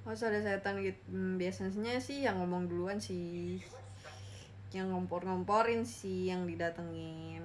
harus ada setan gitu. Biasanya sih yang ngomong duluan sih, yang ngompor-ngomporin sih yang didatengin.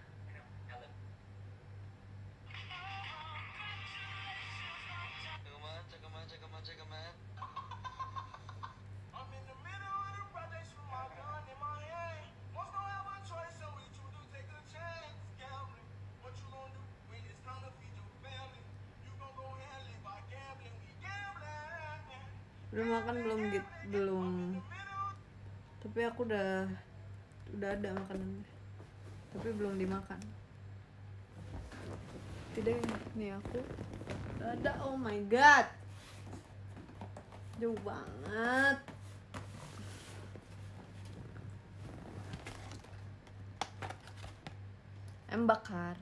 Udah makan belum gitu? Belum. Tapi aku udah ada makanannya. Tapi belum dimakan. Tidak, nih aku udah ada. Oh my god. Jauh banget. Bakar.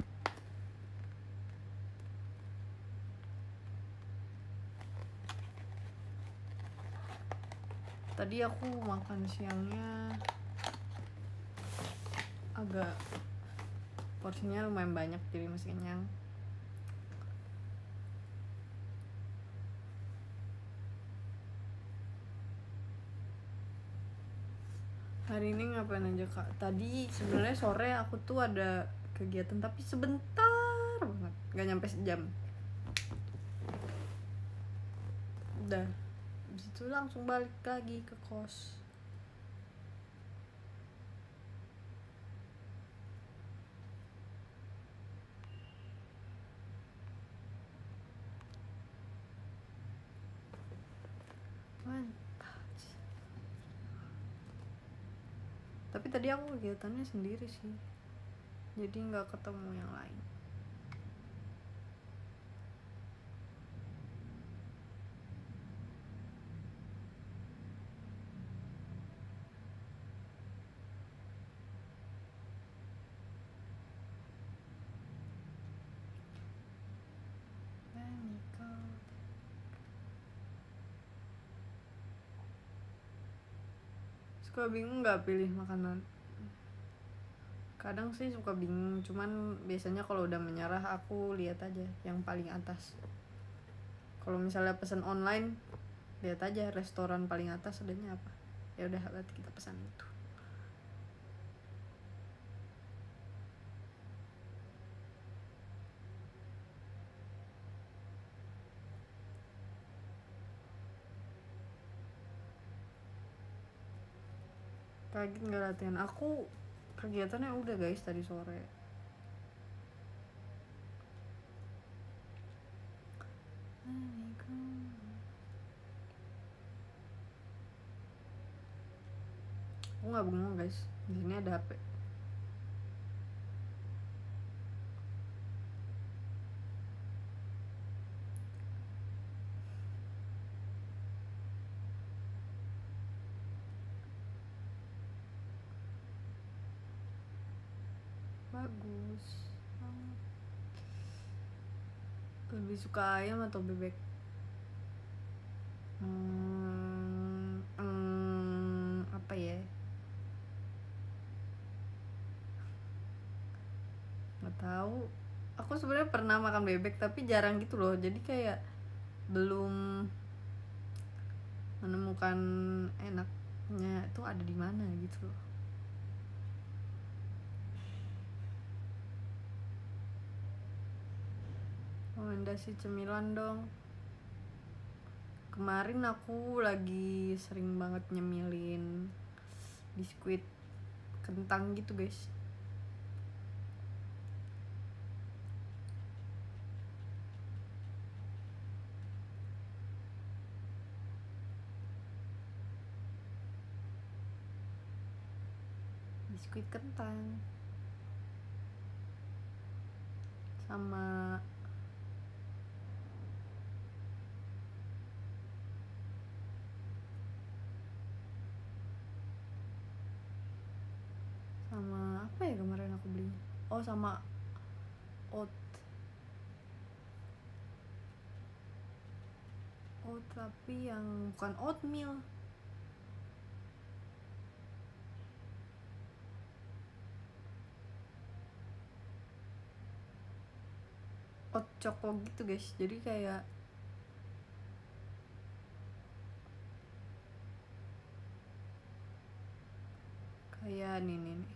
Tadi aku makan siangnya agak porsinya lumayan banyak, jadi masih kenyang. Hari ini ngapain aja kak? Tadi sebenarnya sore aku tuh ada kegiatan tapi sebentar banget, nggak nyampe sejam. Udah, habis itu langsung balik lagi ke kos. Mantap. Tapi tadi aku kegiatannya sendiri sih, jadi nggak ketemu yang lain. Suka bingung nggak pilih makanan? Kadang sih suka bingung, cuman biasanya kalau udah menyerah aku lihat aja yang paling atas. Kalau misalnya pesan online, lihat aja restoran paling atas adanya apa. Ya udah, berarti kita pesan itu. Kaget nggak latihan? Aku kegiatannya udah guys tadi sore. Aku nggak bengong guys, di sini ada HP. Bagus. Lebih suka ayam atau bebek? Apa ya? Nggak tahu. Aku sebenarnya pernah makan bebek tapi jarang gitu loh. Jadi kayak belum menemukan enaknya itu ada di mana gitu loh. Rekomendasi cemilan dong. Kemarin aku lagi sering banget nyemilin biskuit kentang gitu guys. Biskuit kentang sama apa ya kemarin aku beli? Oh, sama oat tapi yang bukan oatmeal. Oat choco gitu guys. Jadi kayak ini nih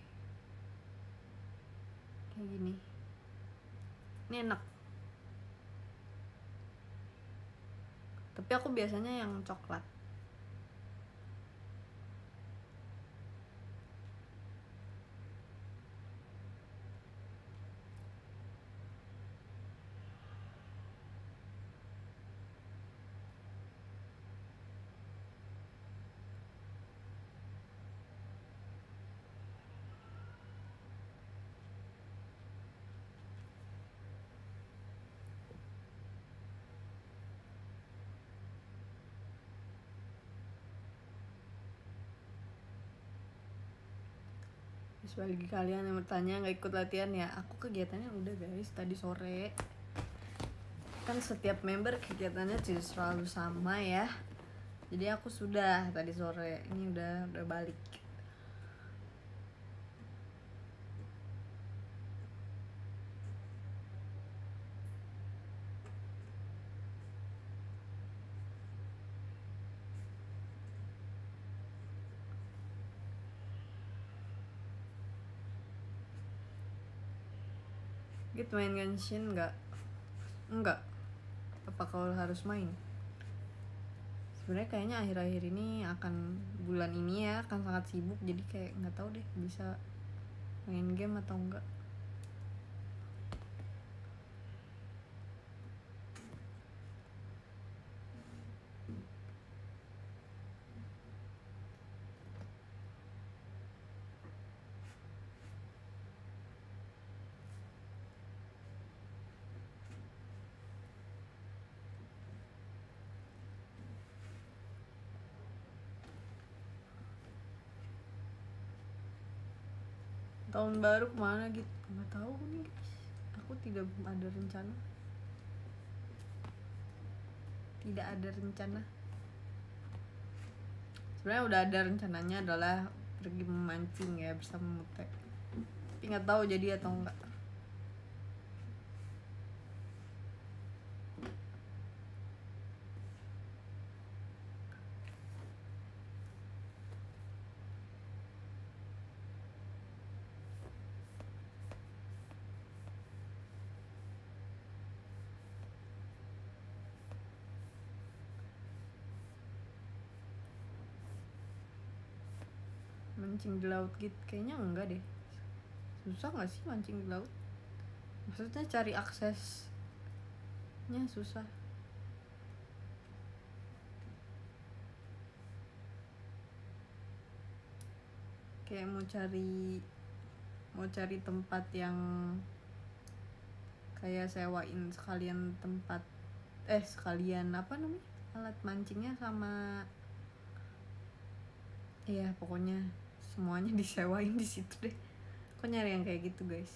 kayak gini, ini enak. Tapi aku biasanya yang coklat. Terus bagi kalian yang bertanya nggak ikut latihan ya, aku kegiatannya udah guys tadi sore. Kan setiap member kegiatannya tidak selalu sama ya. Jadi aku sudah tadi sore, ini udah balik. Git main Genshin nggak? Enggak. Apa kau harus main? Sebenarnya kayaknya akhir-akhir ini bulan ini ya akan sangat sibuk, jadi kayak nggak tahu deh bisa main game atau enggak. Tahun baru kemana gitu? Nggak tahu nih guys. Aku tidak ada rencana. Tidak ada rencana. Sebenarnya udah ada rencananya adalah pergi memancing ya bersama Mute. Tapi nggak tahu jadi atau enggak. Mancing di laut gitu kayaknya enggak deh. Susah nggak sih mancing di laut? Maksudnya cari aksesnya susah. Kayak mau cari tempat yang kayak sewain sekalian sekalian apa namanya, alat mancingnya sama ya pokoknya semuanya disewain di situ deh. Kok nyari yang kayak gitu guys?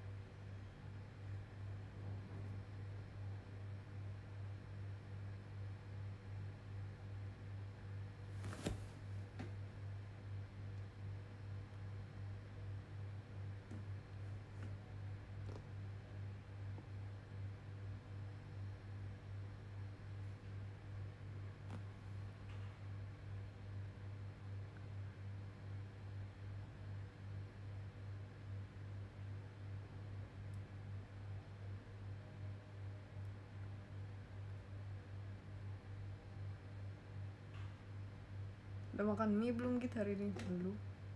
Udah makan mie belum gitu hari ini? Belum.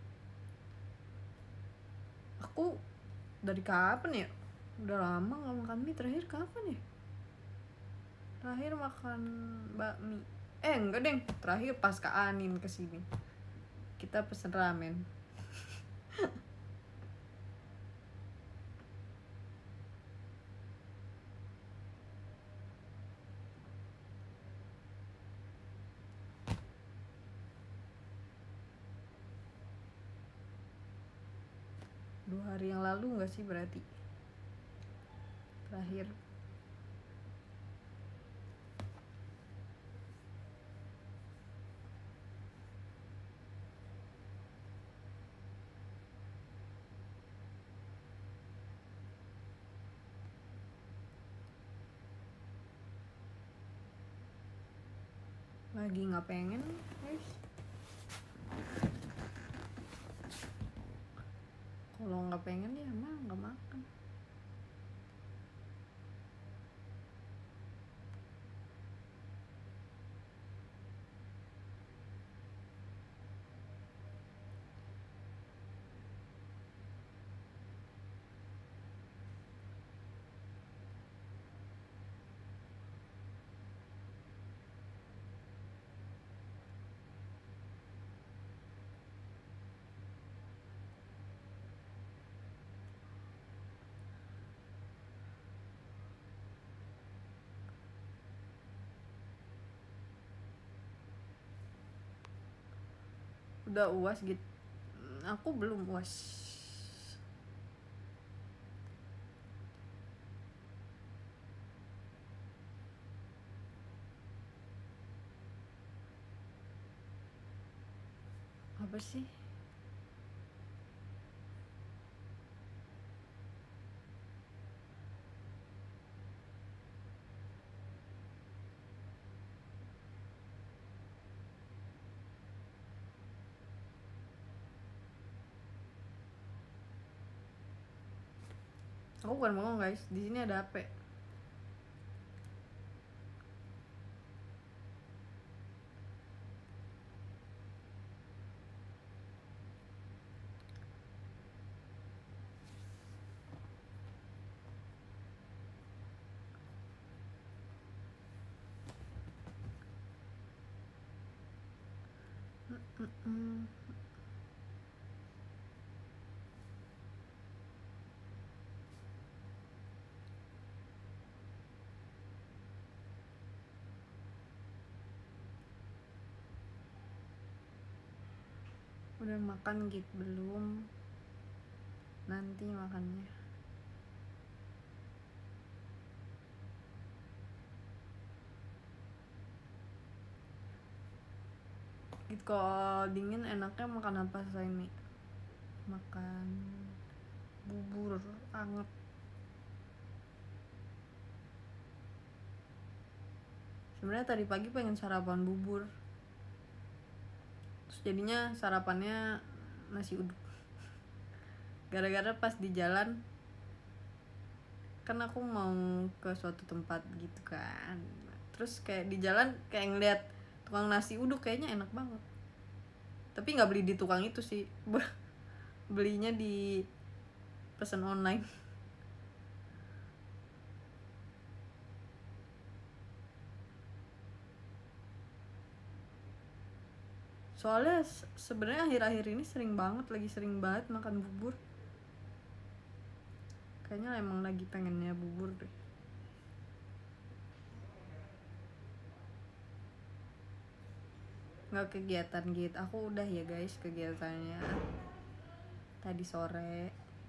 Aku dari kapan ya? Udah lama gak makan mie. Terakhir kapan ya? Terakhir makan bakmi. Enggak deng. Terakhir pas Kak Anin kesini. Kita pesen ramen. Dua hari yang lalu gak sih berarti? Terakhir. Lagi gak pengen guys. Kalau nggak pengen ya mah nggak makan. Udah UAS gitu. Aku belum UAS. Apa sih? Aku bukan bengong guys, di sini ada HP. Udah makan gitu belum? Nanti makannya. Gitu kalau dingin enaknya makan apa ini? Makan bubur anget. Sebenarnya tadi pagi pengen sarapan bubur, terus jadinya sarapannya nasi uduk. Gara-gara pas di jalan kan aku mau ke suatu tempat gitu kan, terus kayak di jalan kayak ngeliat tukang nasi uduk kayaknya enak banget, tapi nggak beli di tukang itu sih. Belinya di pesan online. Soalnya sebenarnya akhir-akhir ini sering banget makan bubur. Kayaknya emang lagi pengennya bubur deh. Nggak kegiatan gitu. Aku udah ya guys kegiatannya tadi sore.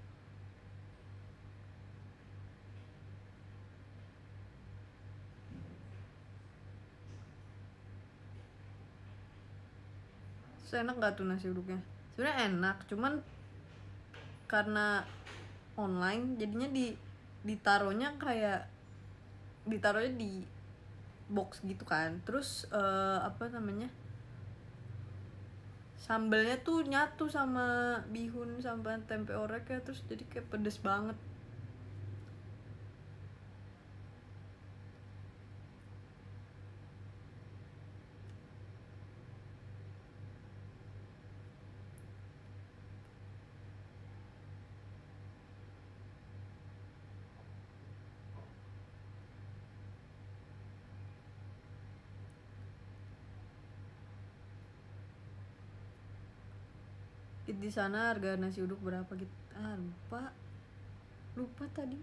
So, enak gak tuh nasi uduknya? Sebenarnya enak, cuman karena online jadinya ditaruhnya di box gitu kan. Terus apa namanya, sambelnya tuh nyatu sama bihun sama tempe orek ya, terus jadi kayak pedes banget. Di sana harga nasi uduk berapa gitu? Lupa tadi,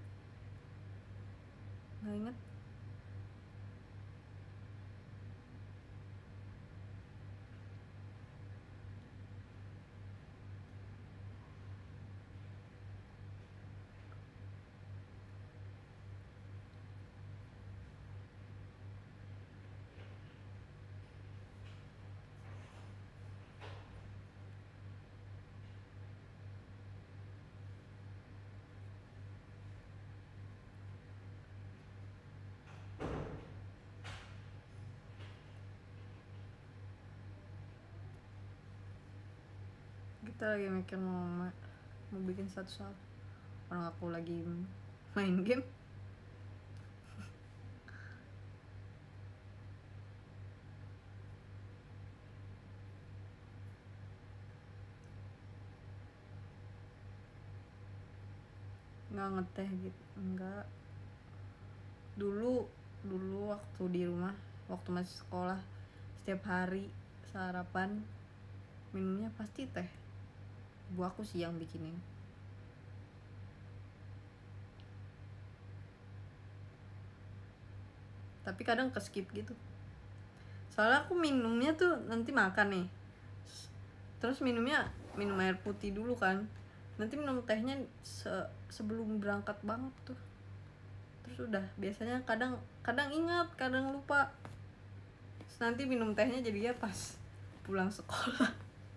nggak inget. Kita lagi mikir mau mau bikin status apa, orang aku lagi main game. Nggak ngeteh gitu, enggak. Dulu waktu di rumah, waktu masih sekolah, setiap hari sarapan minumnya pasti teh. Ibu aku sih yang bikinin. Tapi kadang ke skip gitu, soalnya aku minumnya tuh nanti makan nih, terus minum air putih dulu kan, nanti minum tehnya sebelum berangkat banget tuh. Terus udah biasanya kadang ingat, kadang lupa. Terus nanti minum tehnya jadinya pas pulang sekolah.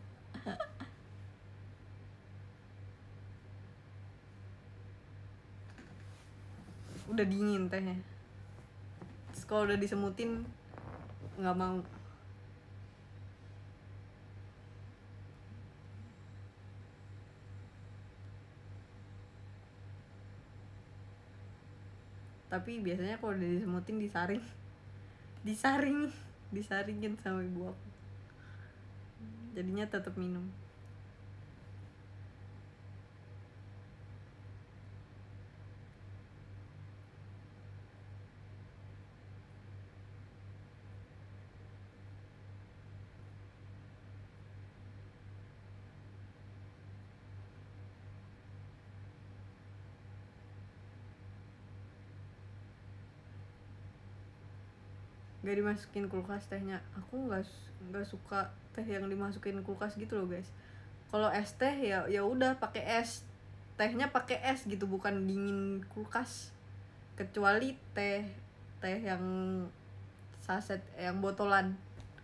Udah dingin tehnya. Terus kalau udah disemutin nggak mau. Tapi biasanya kalau udah disemutin disaringin sama ibu aku, jadinya tetap minum. Gak dimasukin kulkas tehnya, aku nggak suka teh yang dimasukin kulkas gitu loh guys. Kalau es teh ya udah pakai es, tehnya pakai es gitu, bukan dingin kulkas. Kecuali teh yang saset, yang botolan,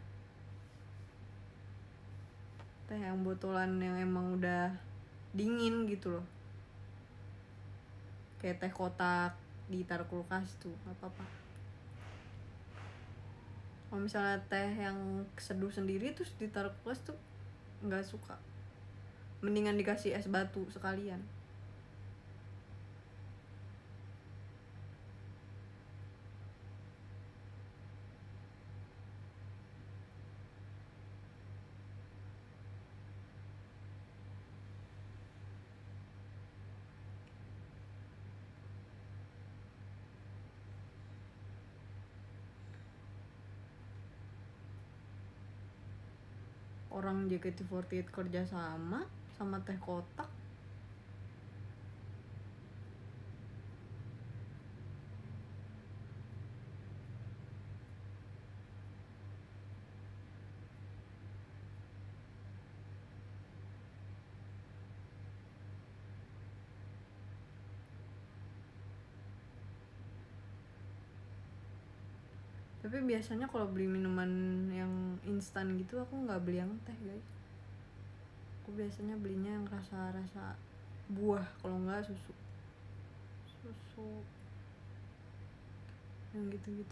teh yang botolan yang emang udah dingin gitu loh, kayak teh kotak ditaruh kulkas tuh nggak apa-apa. Kalau misalnya teh yang seduh sendiri terus ditaruh kulkas tuh nggak suka, mendingan dikasih es batu sekalian. Orang JKT48 kerja sama teh kotak. Tapi biasanya kalau beli minuman yang instan gitu aku nggak beli yang teh guys, aku biasanya belinya yang rasa buah, kalau nggak susu yang gitu-gitu.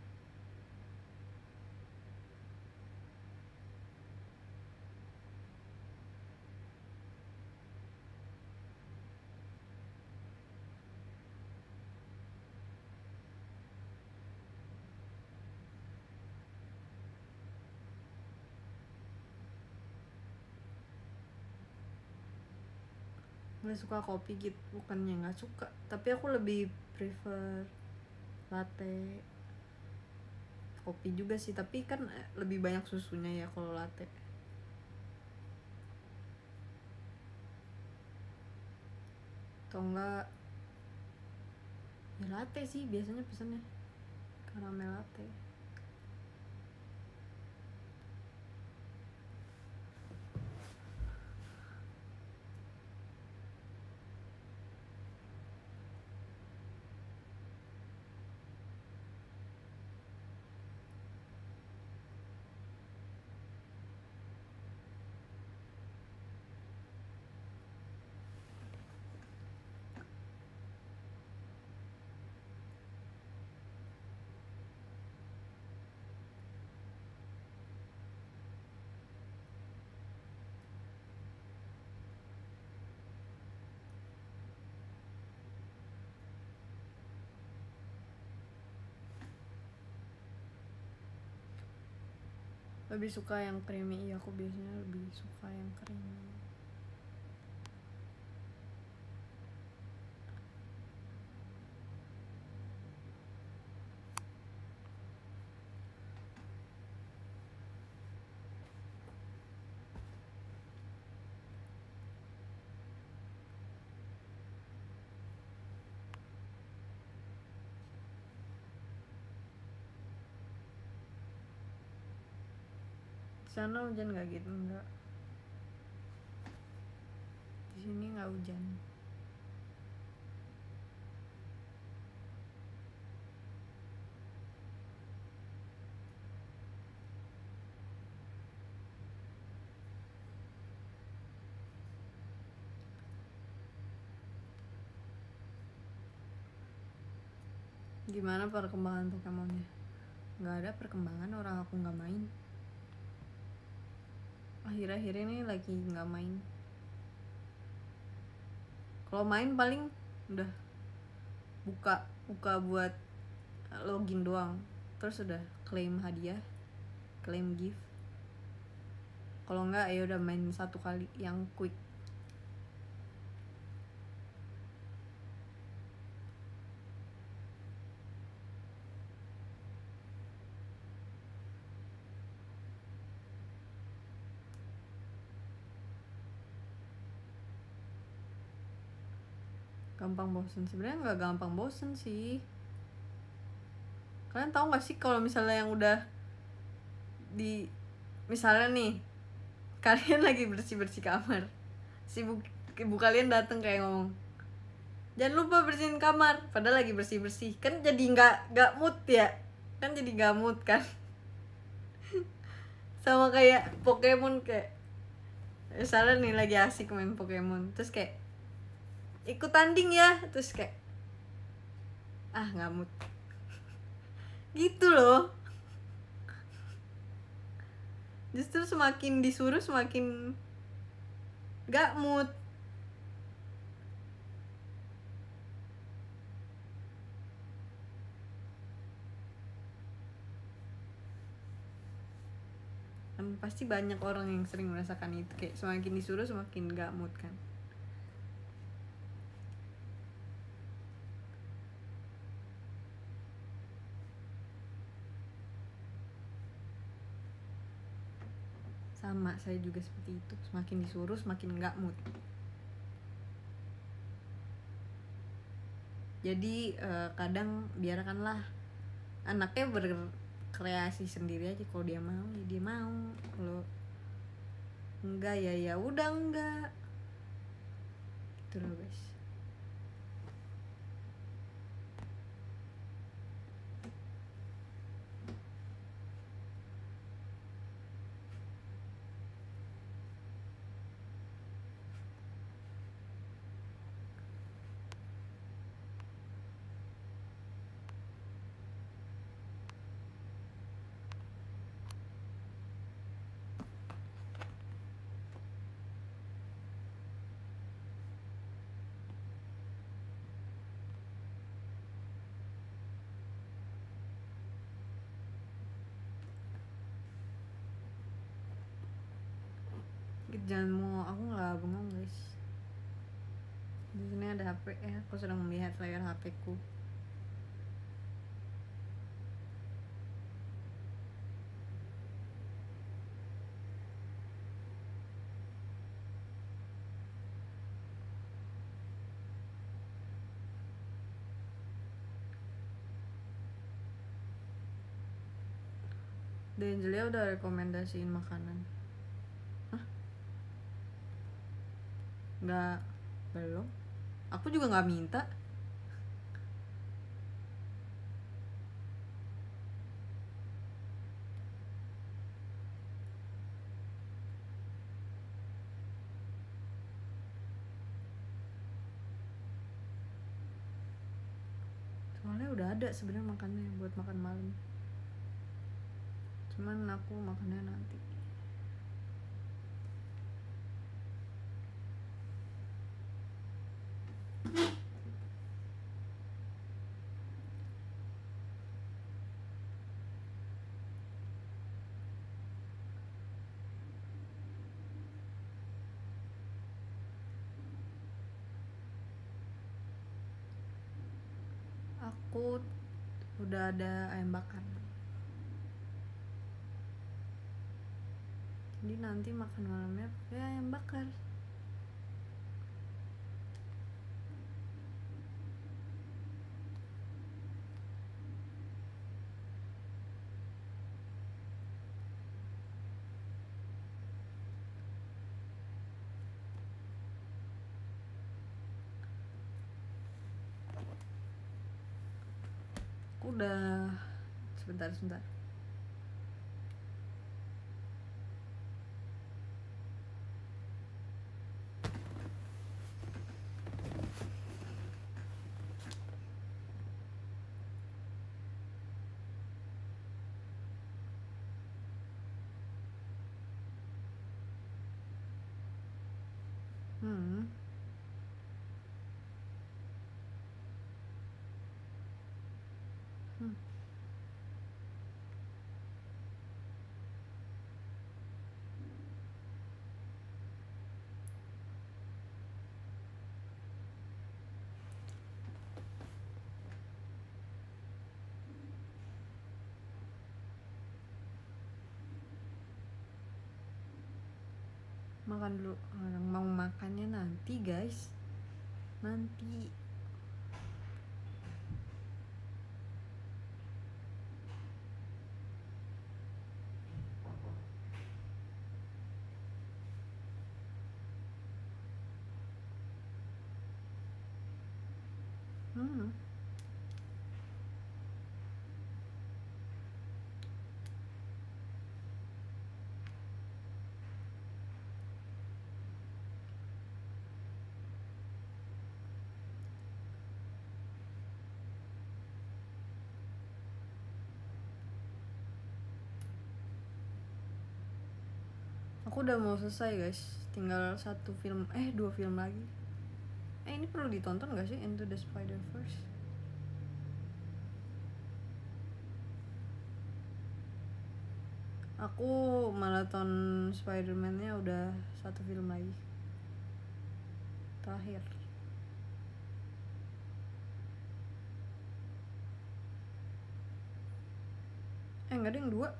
Nggak suka kopi gitu, bukannya nggak suka, tapi aku lebih prefer latte. Kopi juga sih, tapi kan lebih banyak susunya ya kalau latte. Atau enggak ya latte sih biasanya pesannya, caramel latte. Lebih suka yang creamy. Iya, aku biasanya lebih suka yang creamy. Sana hujan nggak gitu? Enggak, di sini nggak hujan. Gimana perkembangan Pokemonnya? Nggak ada perkembangan, orang aku nggak main. Akhir-akhir ini lagi nggak main. Kalau main paling udah buka buat login doang, terus udah claim hadiah, claim gift. Kalau nggak ya udah main satu kali yang quick. Gampang bosen? Sebenarnya nggak gampang bosen sih. Kalian tahu nggak sih kalau misalnya yang udah di, misalnya nih kalian lagi bersih kamar, si ibu kalian datang kayak ngomong, jangan lupa bersihin kamar, padahal lagi bersih kan jadi nggak mood ya kan, jadi nggak mood kan. Sama kayak Pokemon, kayak misalnya nih lagi asik main Pokemon, terus kayak ikut tanding ya, terus kayak nggak mood gitu loh. Justru semakin disuruh semakin nggak mood. Kan pasti banyak orang yang sering merasakan itu, kayak semakin disuruh semakin nggak mood kan. Sama, saya juga seperti itu, semakin disuruh semakin nggak mood. Jadi kadang biarkanlah anaknya berkreasi sendiri aja. Kalau dia mau ya dia mau, kalau enggak ya udah enggak, gitu loh guys. Jangan mau, aku nggak bengong guys. Di sini ada HP ya, aku sedang melihat layar HP ku. Angelia udah rekomendasiin makanan. Hah? Nggak, belum. Aku juga nggak minta. Soalnya udah ada sebenarnya makannya buat makan malam. Cuman aku makannya nanti. Aku udah ada ayam bakar, jadi nanti makan malamnya pakai ayam bakar. Aku udah sebentar. Makan dulu. Orang mau makannya nanti guys, nanti. Aku udah mau selesai guys, tinggal 2 film lagi. Ini perlu ditonton gak sih, Into the Spider-Verse? Aku maraton Spider-Man-nya udah 1 film lagi, terakhir. Enggak ada yang 2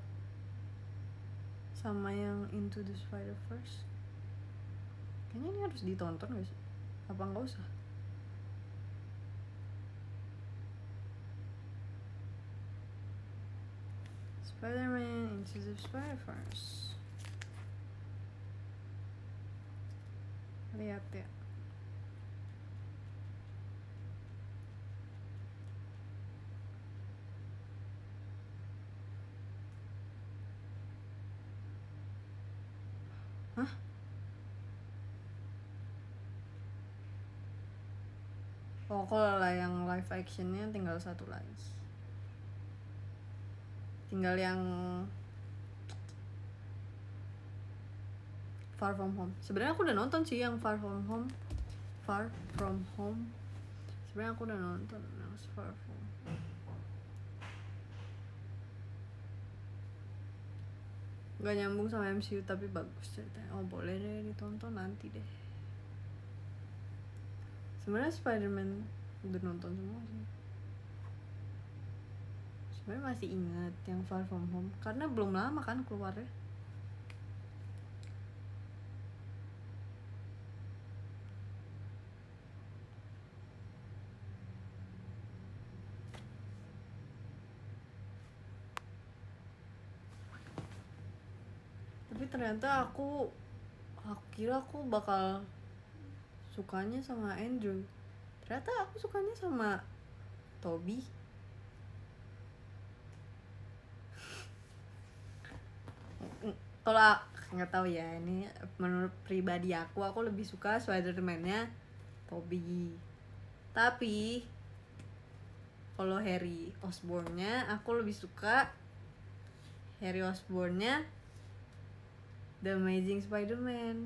sama yang Into the Spider-Verse. Kayaknya ini harus ditonton gak sih? Apa nggak usah? Spider-Man Into the Spider-Verse. Lihat ya. Hah? Oh, kalau lah yang live actionnya tinggal 1 lagi. Tinggal yang Far From Home. Sebenarnya aku udah nonton sih yang Far From Home. Sebenarnya aku udah nonton yang Far From Home. Gak nyambung sama MCU tapi bagus ceritanya. Oh boleh deh ditonton nanti deh. Sebenarnya Spider-Man udah nonton semua sih. Sebenarnya masih ingat yang Far From Home karena belum lama kan keluarnya. Tapi ternyata aku kira aku bakal sukanya sama Andrew. Ternyata aku sukanya sama Toby. Kalau nggak tahu ya, ini menurut pribadi aku lebih suka Spider-Man-nya Toby. Tapi kalau Harry Osborn-nya aku lebih suka Harry Osborn-nya The Amazing Spider-Man.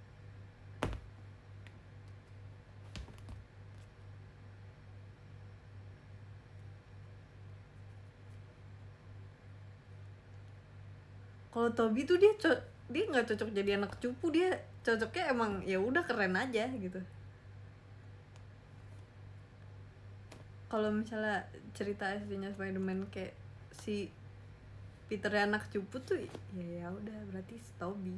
Kalau Toby tuh dia nggak cocok jadi anak cupu, dia cocoknya emang ya udah keren aja gitu. kalau misalnya cerita aslinya Spider-Man kayak si Peter anak cupu tuh, ya udah berarti si Tobey.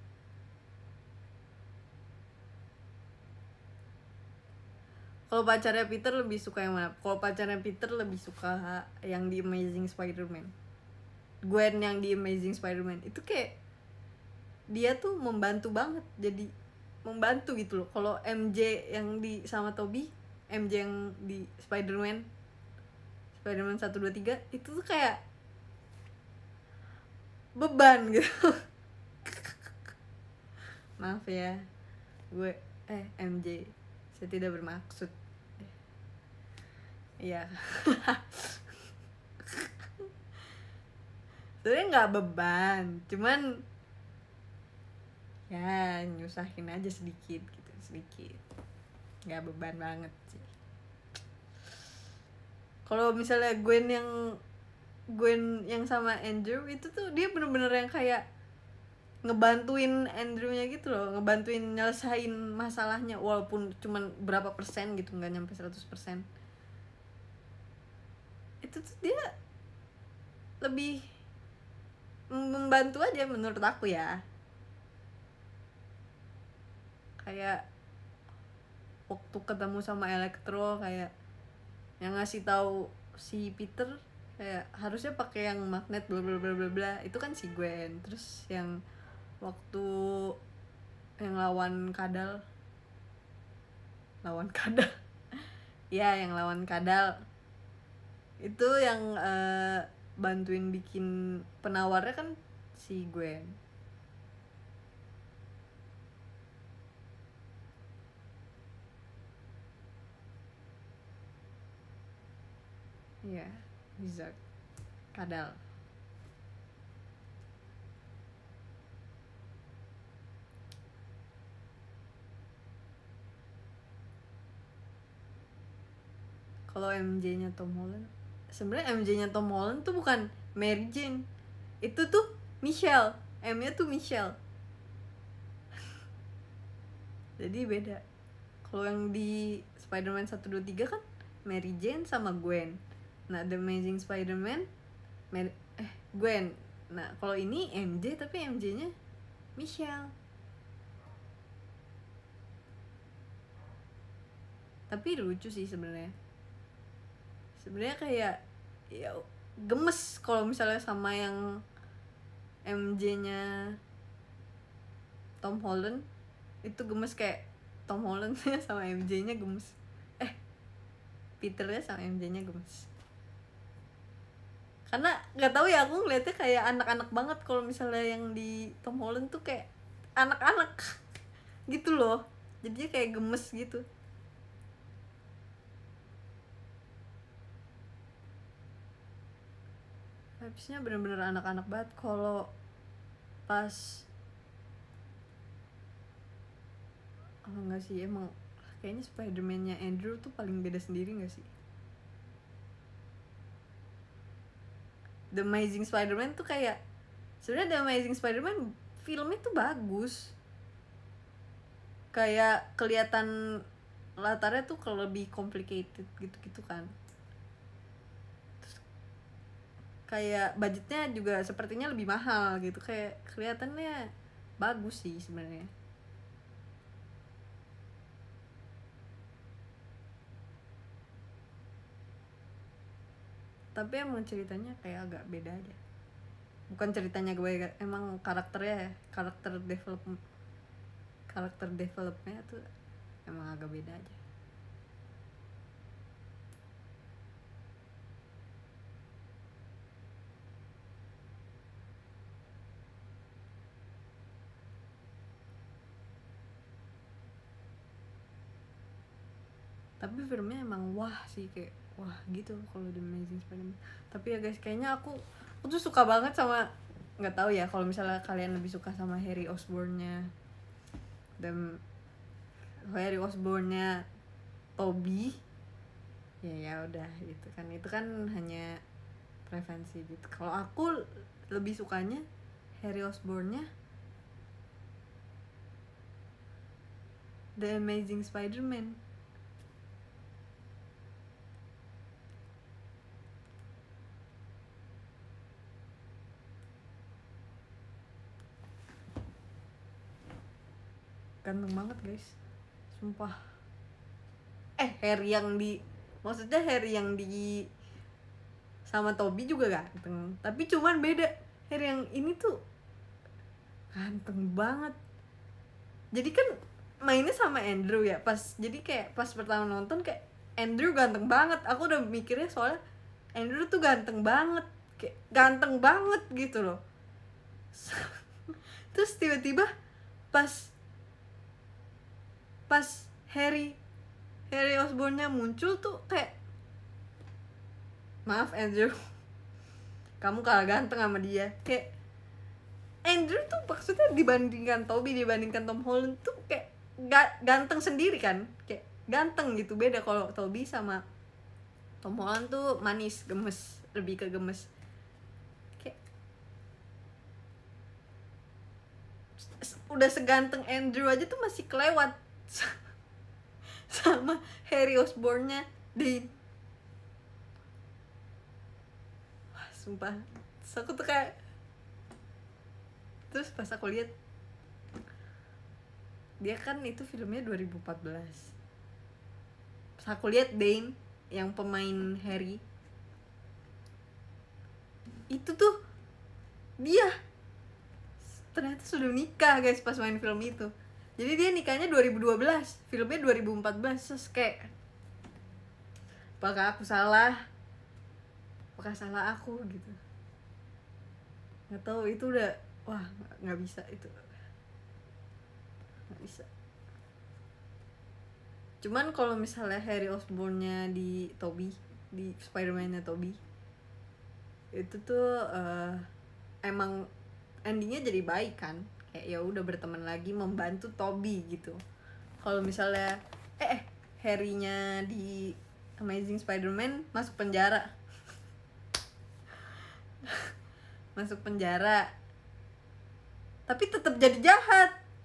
Kalau pacarnya Peter lebih suka yang mana? Kalau pacarnya Peter lebih suka yang di Amazing Spider-Man. Gwen yang di Amazing Spider-Man itu kayak dia tuh membantu banget, jadi membantu gitu loh. Kalau MJ yang di sama Tobey, MJ yang di Spider-Man 1, 2, 3 itu tuh kayak beban gitu. Maaf ya, gue MJ, saya tidak bermaksud. Iya. Sebenarnya nggak beban, cuman ya nyusahin aja sedikit gitu, sedikit. Nggak beban banget sih. Kalau misalnya Gwen yang sama Andrew itu tuh dia bener-bener yang kayak ngebantuin Andrewnya gitu loh, ngebantuin nyelesain masalahnya walaupun cuman berapa persen gitu, nggak nyampe 100%. Itu tuh dia lebih membantu aja menurut aku ya. Kayak waktu ketemu sama Electro, kayak yang ngasih tahu si Peter kayak harusnya pakai yang magnet bla bla bla bla bla, itu kan si Gwen. Terus yang waktu yang lawan kadal ya yang lawan kadal itu yang bantuin bikin penawarnya kan si Gwen. Iya, Wizard kadal. Kalau MJ-nya Tom Holland, sebenarnya MJ-nya Tom Holland tuh bukan Mary Jane, itu tuh Michelle, M-nya tuh Michelle. Jadi beda. Kalau yang di Spider-Man 1, 2, 3 kan Mary Jane sama Gwen. Nah, The Amazing Spider-Man Gwen. Nah, kalau ini MJ tapi MJ-nya Michelle. Tapi lucu sih sebenarnya. Sebenarnya kayak ya gemes kalau misalnya sama yang MJ-nya Tom Holland itu gemes, kayak Tom Holland-nya sama MJ-nya gemes. Peter-nya sama MJ-nya gemes. Karena nggak tahu ya, aku ngeliatnya kayak anak-anak banget kalau misalnya yang di Tom Holland tuh kayak anak-anak gitu loh, jadinya kayak gemes gitu. Vibes-nya bener-bener anak-anak banget. Kalau pas enggak sih, emang kayaknya Spider-Man-nya Andrew tuh paling beda sendiri nggak sih? The Amazing Spider-Man tuh kayak sebenarnya The Amazing Spider-Man filmnya tuh bagus, kayak kelihatan latarnya tuh kalau lebih complicated gitu-gitu kan. Terus kayak budgetnya juga sepertinya lebih mahal gitu, kayak kelihatannya bagus sih sebenarnya. Tapi emang ceritanya kayak agak beda aja. Bukan ceritanya gue, emang karakternya ya, karakter developnya tuh emang agak beda aja. Tapi filmnya emang wah sih, kayak wah gitu kalau The Amazing Spider-Man. Tapi ya guys, kayaknya aku tuh suka banget sama, nggak tahu ya kalau misalnya kalian lebih suka sama Harry Osborn-nya dan Harry Osborn-nya Tobey, ya udah gitu kan, itu kan hanya preferensi gitu. Kalau aku lebih sukanya Harry Osborn-nya The Amazing Spider-Man. ganteng banget guys, sumpah. Harry yang di, maksudnya Harry yang di sama Toby juga ganteng, tapi cuman beda. Harry yang ini tuh ganteng banget. Jadi kan mainnya sama Andrew ya, jadi kayak pas pertama nonton kayak Andrew ganteng banget. Aku udah mikirnya soalnya Andrew tuh ganteng banget, kayak ganteng banget gitu loh. Terus tiba-tiba pas Harry Osborn-nya muncul tuh kayak, maaf Andrew, kamu kalah ganteng sama dia. Kayak Andrew tuh maksudnya dibandingkan Toby, dibandingkan Tom Holland tuh kayak ganteng sendiri kan, kayak ganteng gitu. Beda kalau Toby sama Tom Holland tuh manis, gemes, lebih ke gemes. Kayak udah seganteng Andrew aja tuh masih kelewat sama Harry Osborn-nya Dean. Wah, sumpah. Terus aku tuh kayak, terus pas aku lihat dia kan itu filmnya 2014. Pas aku lihat Dane yang pemain Harry itu tuh dia ternyata sudah nikah guys pas main film itu. Jadi dia nikahnya 2012, filmnya 2014. Terus kayak, apakah aku salah? Apakah salah aku gitu? Nggak tahu, itu udah, wah nggak bisa itu, nggak bisa. Cuman kalau misalnya Harry Osborn-nya di Toby, di Spider-Man-nya Toby, itu tuh emang endingnya jadi baik kan, kayak ya udah berteman lagi, membantu Toby gitu. Kalau misalnya Harry-nya di Amazing Spider-Man masuk penjara masuk penjara tapi tetap jadi jahat.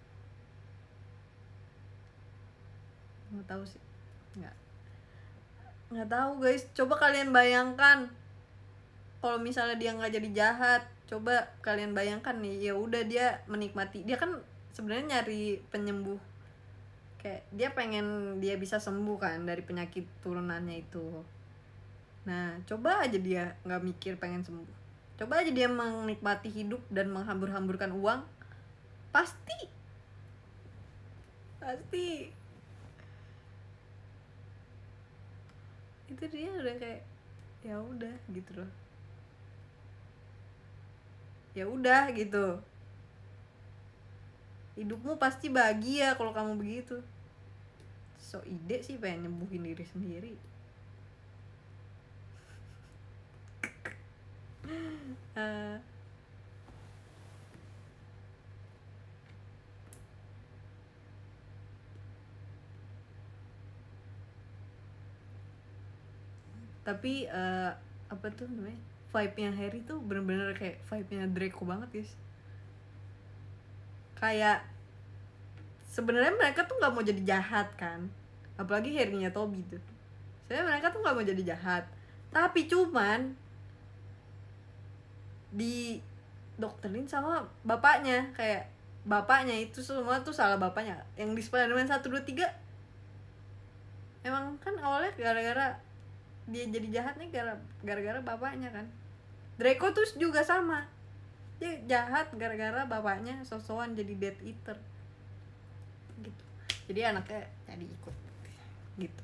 Nggak tahu sih, nggak tahu guys. Coba kalian bayangkan kalau misalnya dia nggak jadi jahat. Coba kalian bayangkan nih, ya udah dia menikmati, dia kan sebenarnya nyari penyembuh, kayak dia pengen dia bisa sembuh kan dari penyakit turunannya itu. Nah coba aja dia nggak mikir pengen sembuh, coba aja dia menikmati hidup dan menghambur-hamburkan uang, pasti itu dia udah kayak ya udah gitu loh, ya udah gitu, hidupmu pasti bahagia kalau kamu begitu. So ide sih pengen nyembuhin diri sendiri. Tapi apa tuh namanya, vibe-nya Harry tuh bener-bener kayak vibe-nya Draco banget guys. Kayak sebenarnya mereka tuh nggak mau jadi jahat kan, apalagi Harry-nya Toby tuh. Sebenarnya mereka tuh nggak mau jadi jahat, tapi cuman di dokterin sama bapaknya, kayak bapaknya itu semua tuh salah bapaknya. Yang di Spider-Man 1, 2, 3 emang kan awalnya gara-gara dia jadi jahatnya gara-gara bapaknya kan. Draco tuh juga sama, dia jahat gara-gara bapaknya sosokan jadi Death Eater gitu. Jadi anaknya jadi ikut gitu.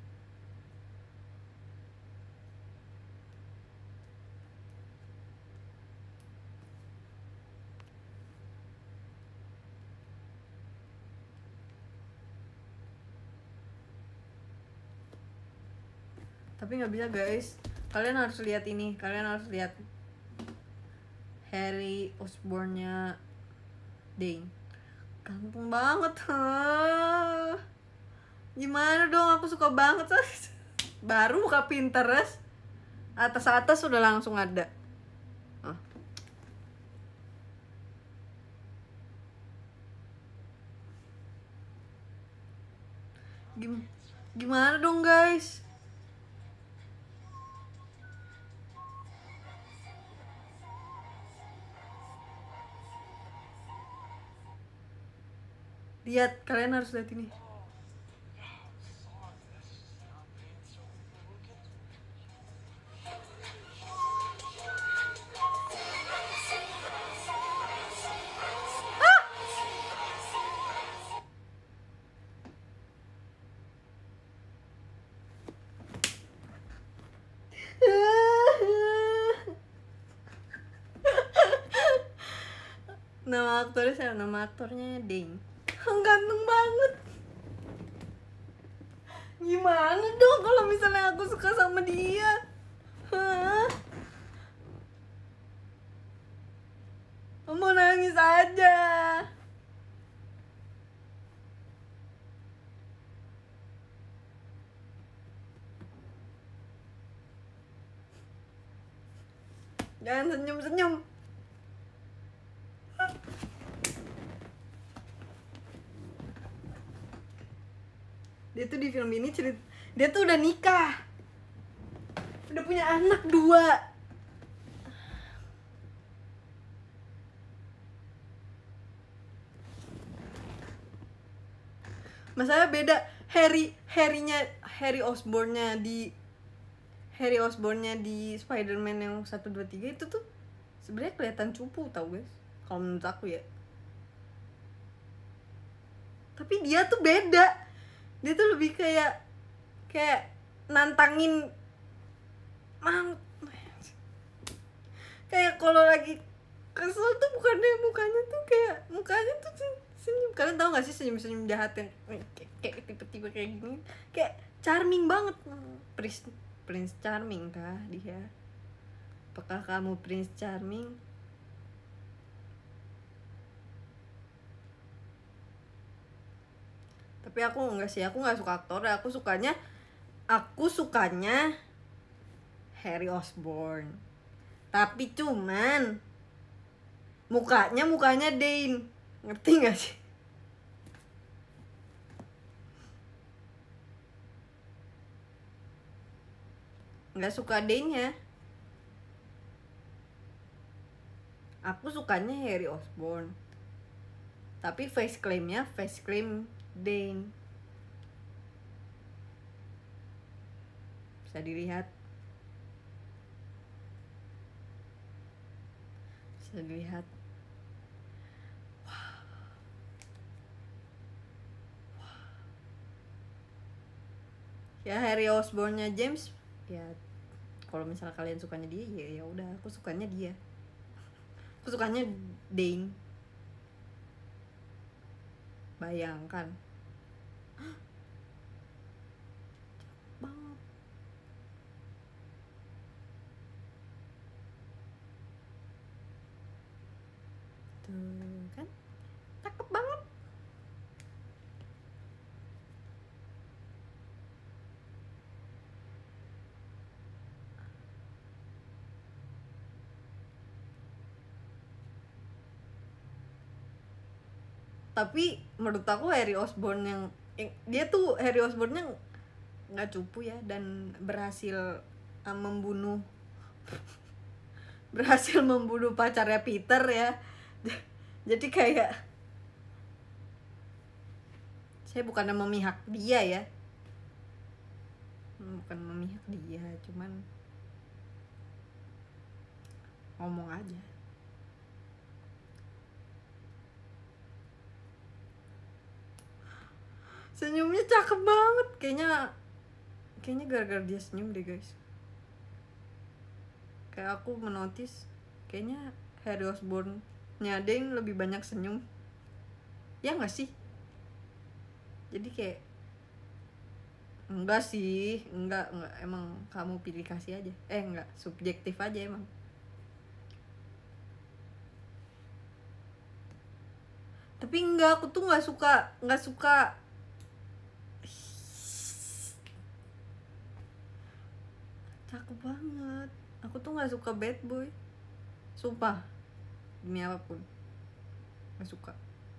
Tapi nggak bisa guys, kalian harus lihat ini, kalian harus lihat Harry Osborn-nya Dane, ganteng banget. Gimana dong, aku suka banget. Baru buka Pinterest, atas udah langsung ada. Gimana dong guys, Lihat, kalian harus lihat ini. Nama aktornya Dane. Ganteng banget. Gimana dong kalau misalnya aku suka sama dia? Hah? Mau nangis aja. Jangan senyum-senyum. Dia tuh di film ini dia tuh udah nikah, udah punya anak 2. Masalah beda. Harry Osborn-nya di Spider-Man yang 1, 2, 3 itu tuh sebenarnya kelihatan cupu tau guys, kalau menurut aku ya. Tapi dia tuh beda. Dia tuh lebih kayak nantangin kayak kalau lagi kesel tuh bukannya mukanya tuh senyum. Kalian tahu gak sih senyum jahat yang kayak tipe-tipe kayak gini, kayak charming banget. Prince Charming kah dia? Apakah kamu Prince Charming? Tapi aku enggak sih, aku nggak suka aktornya. Aku sukanya Harry Osborn. Tapi cuman mukanya Dane. Ngerti gak sih? Nggak suka Dane-nya. Aku sukanya Harry Osborn. Tapi face claim Dane. Bisa dilihat. Ya Harry Osborn-nya James, ya kalau misalnya kalian sukanya dia, ya udah, aku sukanya dia. Aku sukanya Dane. Bayangkan. Banget. Tuh kan, cakep banget. Tapi menurut aku Harry Osborn yang dia tuh Harry Osborn-nya nggak cupu ya, dan berhasil membunuh pacarnya Peter ya. Jadi kayak, saya bukannya memihak dia ya, cuman ngomong aja. Senyumnya cakep banget. Kayaknya gara-gara dia senyum deh guys. Kayak aku menotis, kayaknya Harry Osborn-nya Dane lebih banyak senyum. Ya gak sih? Jadi kayak enggak sih, enggak, emang kamu pilih kasih aja. Enggak, subjektif aja emang. Tapi enggak, aku tuh nggak suka cakep banget. Aku tuh nggak suka bad boy, sumpah, demi apapun nggak suka.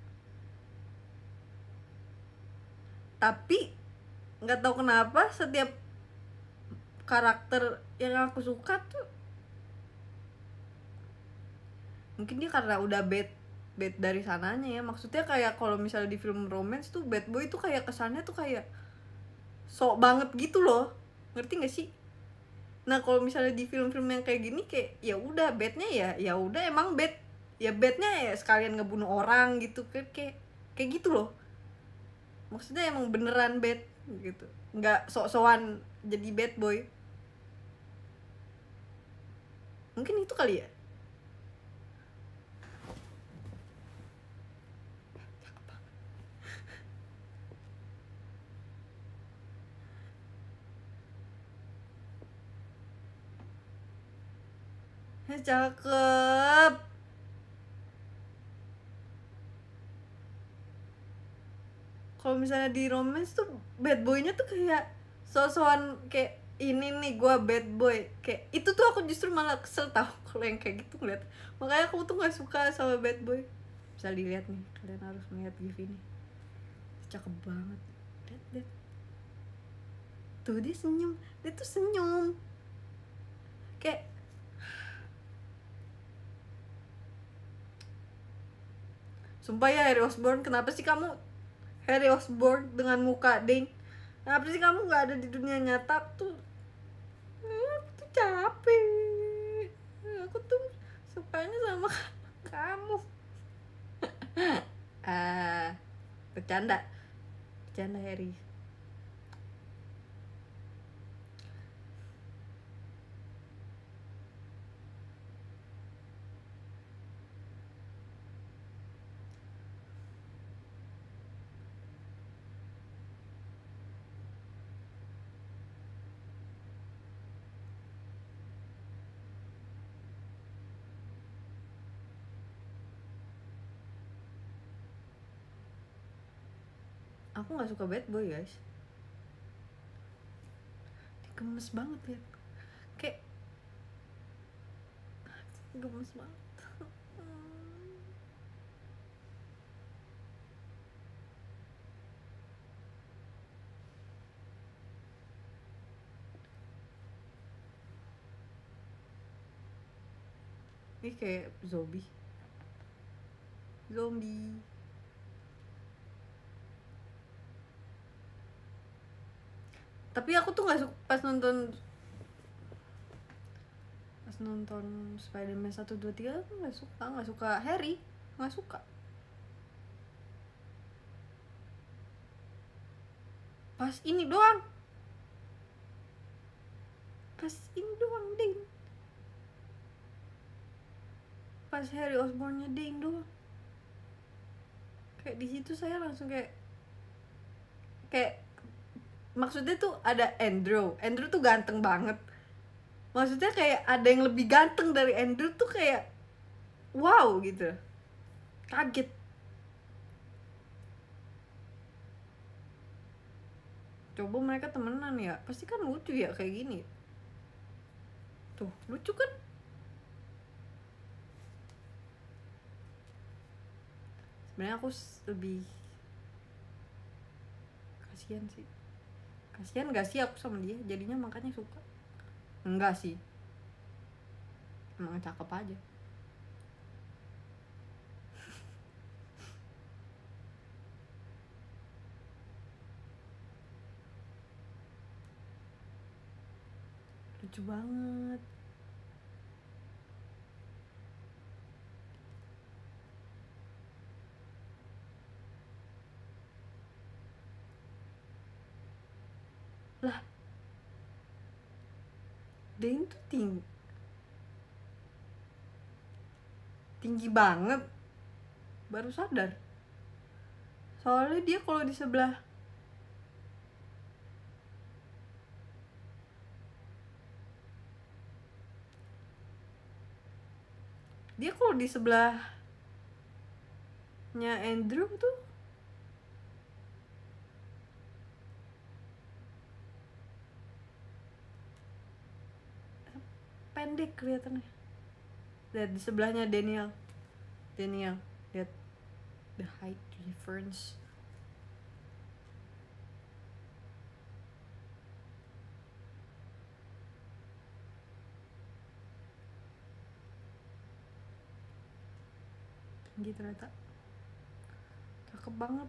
Tapi nggak tahu kenapa setiap karakter yang aku suka tuh, mungkin dia karena udah bad bad dari sananya ya. Maksudnya kayak kalau misalnya di film romance tuh bad boy tuh kayak kesannya tuh kayak sok banget gitu loh, ngerti gak sih? Nah kalau misalnya di film-film yang kayak gini kayak ya udah badnya ya udah emang bad, ya badnya ya sekalian ngebunuh orang gitu, kayak gitu loh. Maksudnya emang beneran bad gitu, nggak sok-sokan jadi bad boy. Mungkin itu kali ya. Cakep. Kalau misalnya di romance tuh bad boynya tuh kayak so-soan kayak ini nih gue bad boy, kayak itu tuh aku justru malah kesel tau kalau yang kayak gitu ngeliat. Makanya aku tuh nggak suka sama bad boy. Bisa dilihat nih, kalian harus melihat gif ini, cakep banget. Lihat tuh, dia senyum, dia tuh senyum kayak sumpah ya. Harry Osborn, kenapa sih kamu Harry Osborn dengan muka Dane, kenapa sih kamu nggak ada di dunia nyata? Aku tuh capek, aku tuh sukanya sama kamu. Bercanda Harry. Aku nggak suka bad boy guys, dia gemes banget ya, kayak gemes banget. Ini kayak zombie. Tapi aku tuh nggak suka pas nonton Spider-Man 1, 2, 3 aku nggak suka Harry, nggak suka. Pas ini doang ding, pas Harry Osborn-nya ding doang. Kayak di situ saya langsung kayak maksudnya tuh ada Andrew tuh ganteng banget. Maksudnya kayak ada yang lebih ganteng dari Andrew tuh kayak wow gitu, kaget. Coba mereka temenan ya, pasti kan lucu ya kayak gini. Tuh lucu kan. Sebenarnya aku lebih kasihan gak sih aku sama dia, jadinya makanya suka. Enggak sih, emang cakep aja. Lucu banget. Lah Dane tuh tinggi banget, baru sadar. Soalnya dia kalau di sebelah sebelahnya Andrew tuh pendek kelihatannya. Lihat di sebelahnya Daniel, lihat the height difference. tinggi ternyata. Cakep banget.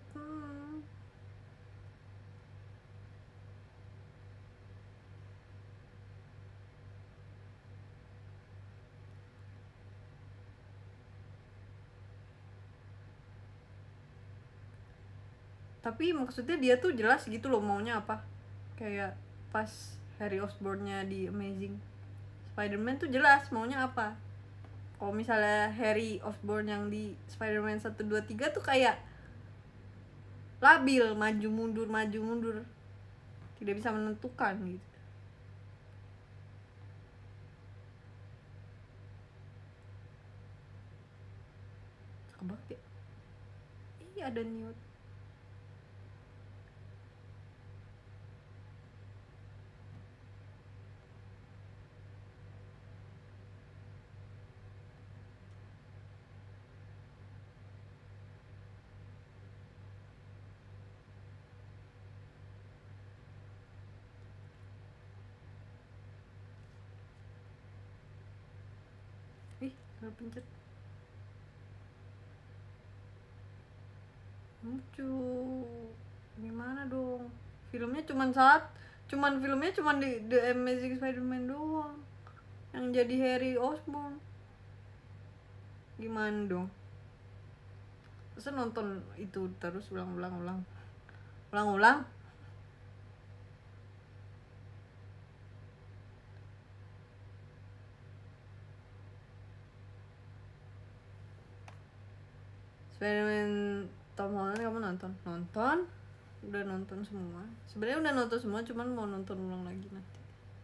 Tapi maksudnya dia tuh jelas gitu loh maunya apa. Kayak pas Harry Osborn-nya di Amazing Spider-Man tuh jelas maunya apa. Kalau misalnya Harry Osborn yang di Spider-Man 1, 2, 3 tuh kayak labil, maju mundur, tidak bisa menentukan gitu. Cakep banget ya. Iya ada Newt. Ih, salah pencet. Lucu. Gimana dong? Filmnya cuman di The Amazing Spider-Man doang yang jadi Harry Osborn. Gimana dong? Masa nonton itu terus ulang-ulang. Spider-Man Tom Holland kamu nonton? Udah nonton semua. Sebenarnya udah nonton semua, cuman mau nonton ulang lagi nanti.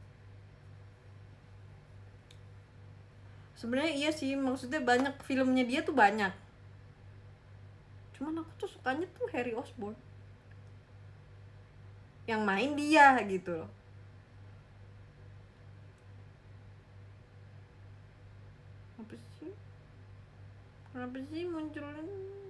Sebenarnya iya sih, maksudnya banyak filmnya dia tuh banyak. Cuman aku tuh sukanya tuh Harry Osborn. Yang main dia gitu loh. Kenapa sih munculin?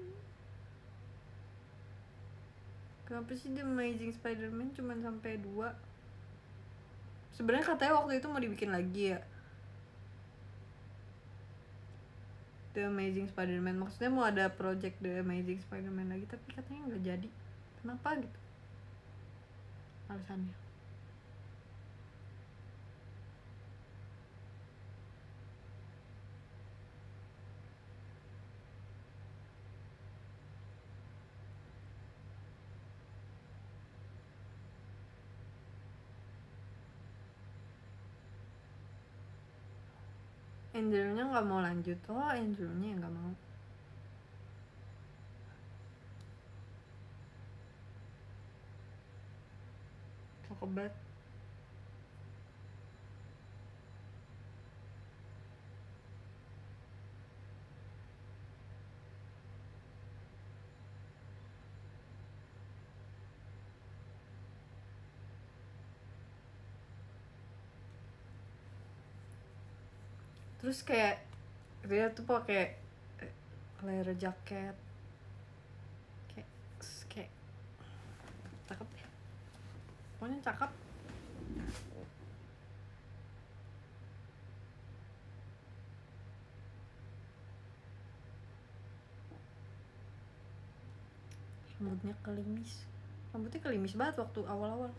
Kenapa sih The Amazing Spider-Man cuman sampai 2? Sebenarnya katanya waktu itu mau dibikin lagi ya, The Amazing Spider-Man. Maksudnya mau ada project The Amazing Spider-Man lagi, tapi katanya nggak jadi. Kenapa gitu alasannya? Andrew-nya nggak mau lanjut. Oh, Andrew-nya yang nggak mau. Cakep banget. Terus kayak dia tuh pakai leather jacket, kayak cakep ya, pokoknya cakep. Rambutnya kelimis banget waktu awal-awal,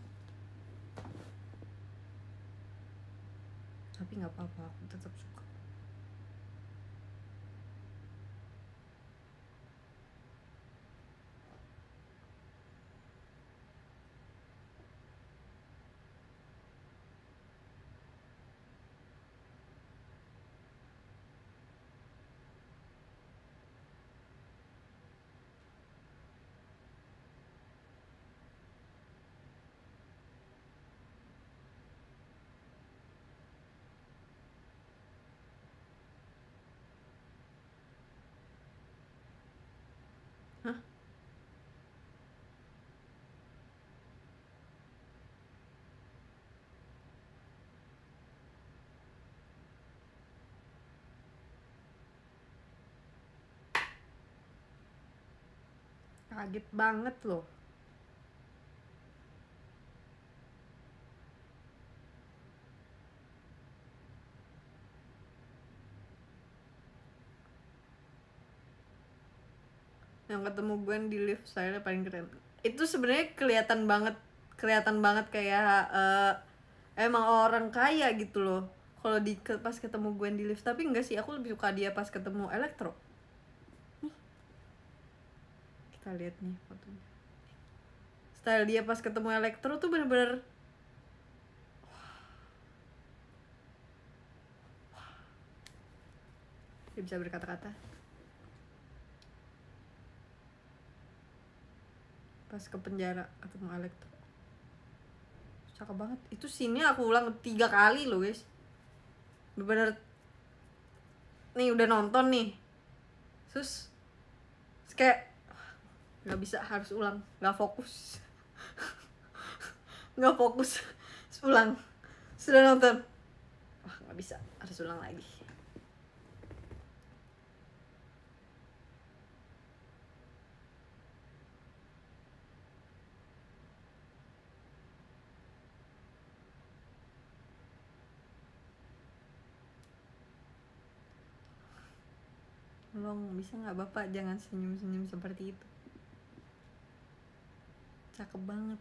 tapi nggak apa-apa, aku tetap suka. Hah? Kaget banget loh. yang ketemu Gwen di lift, style paling keren. Itu sebenarnya kelihatan banget kayak emang orang kaya gitu loh kalau pas ketemu Gwen di lift. Tapi enggak sih, aku lebih suka dia pas ketemu Electro. Nih, kita lihat nih fotonya. Style dia pas ketemu Electro tuh bener-bener dia bisa berkata-kata. Pas ke penjara ketemu Electro, cakep banget. Itu scene-nya aku ulang 3 kali loh guys, bener-bener. Nih udah nonton nih, terus kayak nggak bisa, harus ulang, nggak fokus. Nggak fokus, ulang. Sudah nonton, wah nggak bisa, harus ulang lagi. Tolong, bisa nggak bapak jangan senyum-senyum seperti itu, cakep banget.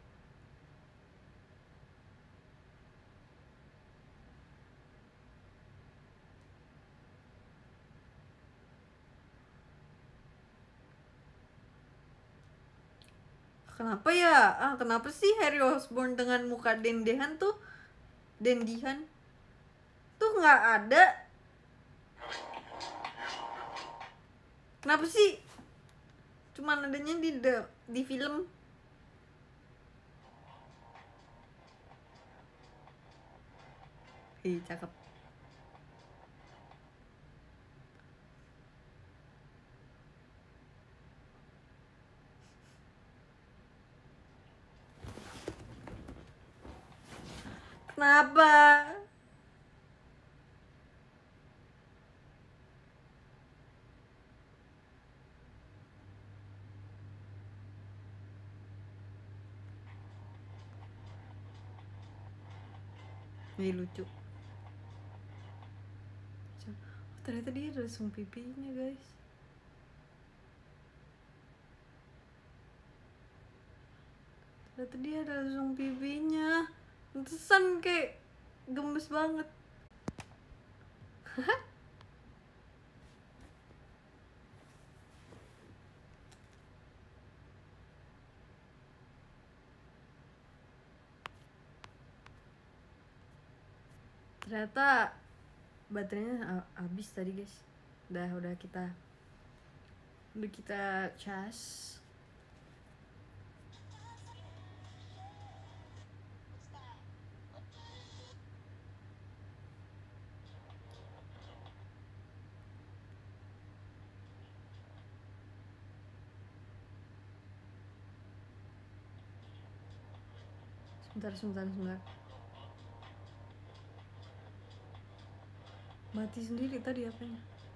Kenapa ya? Kenapa sih Harry Osborn dengan muka dendihan tuh nggak ada? Kenapa sih? Cuman adanya di film. Ih, cakep. Kenapa? Ini lucu. Oh, ternyata dia ada langsung pipinya guys. Ternyata dia ada langsung pipinya. Pantesan kayak gemes banget. Ternyata baterainya habis tadi guys. Udah kita cas. Sebentar. Mati sendiri tadi apanya.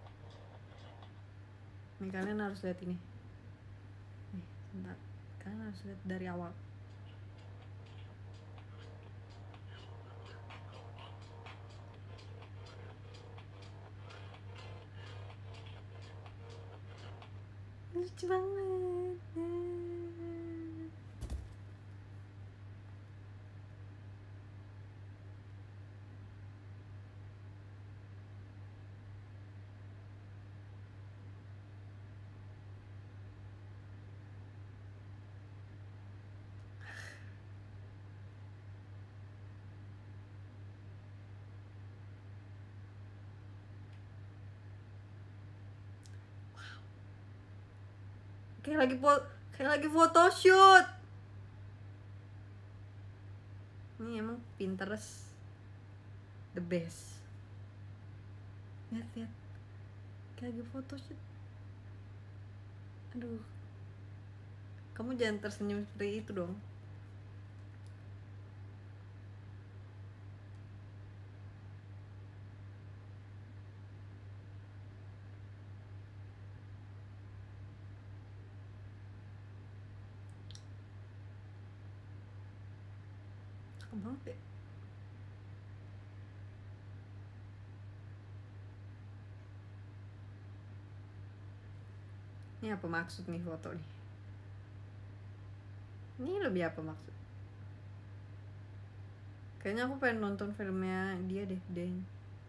Nih kalian harus lihat ini. Nih, sebentar. Kalian harus lihat dari awal. Lucu banget. Kayak lagi photoshoot. Ini emang Pinterest the best. Lihat. Kayak lagi photoshoot. Aduh. Kamu jangan tersenyum seperti itu dong. Cakep banget ya. Ini apa maksud nih foto nih? Ini lebih apa maksud? Kayaknya aku pengen nonton filmnya dia deh, Deng.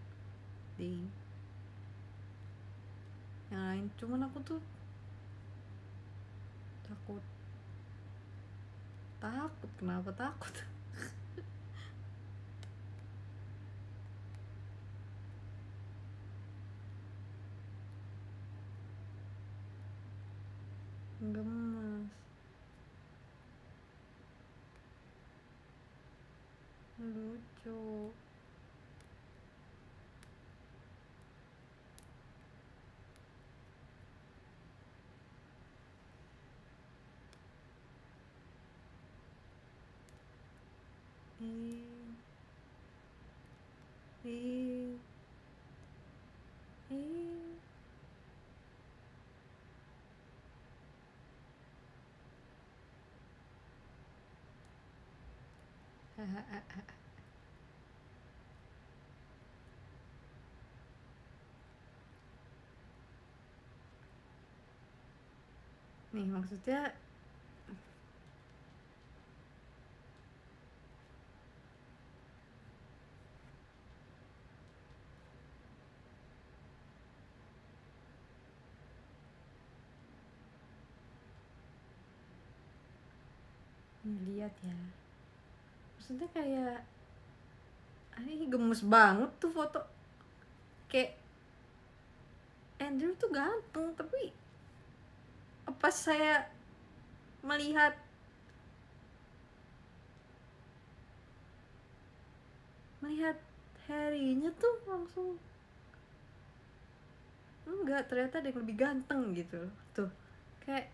Yang lain, cuman aku tuh takut. Kenapa takut? Gemes, lucu. Ih. Nih maksudnya lihat ya, maksudnya kayak ini gemes banget tuh foto. Kayak Andrew tuh ganteng, tapi pas saya melihat Harry-nya tuh langsung enggak, ternyata ada yang lebih ganteng gitu tuh. Kayak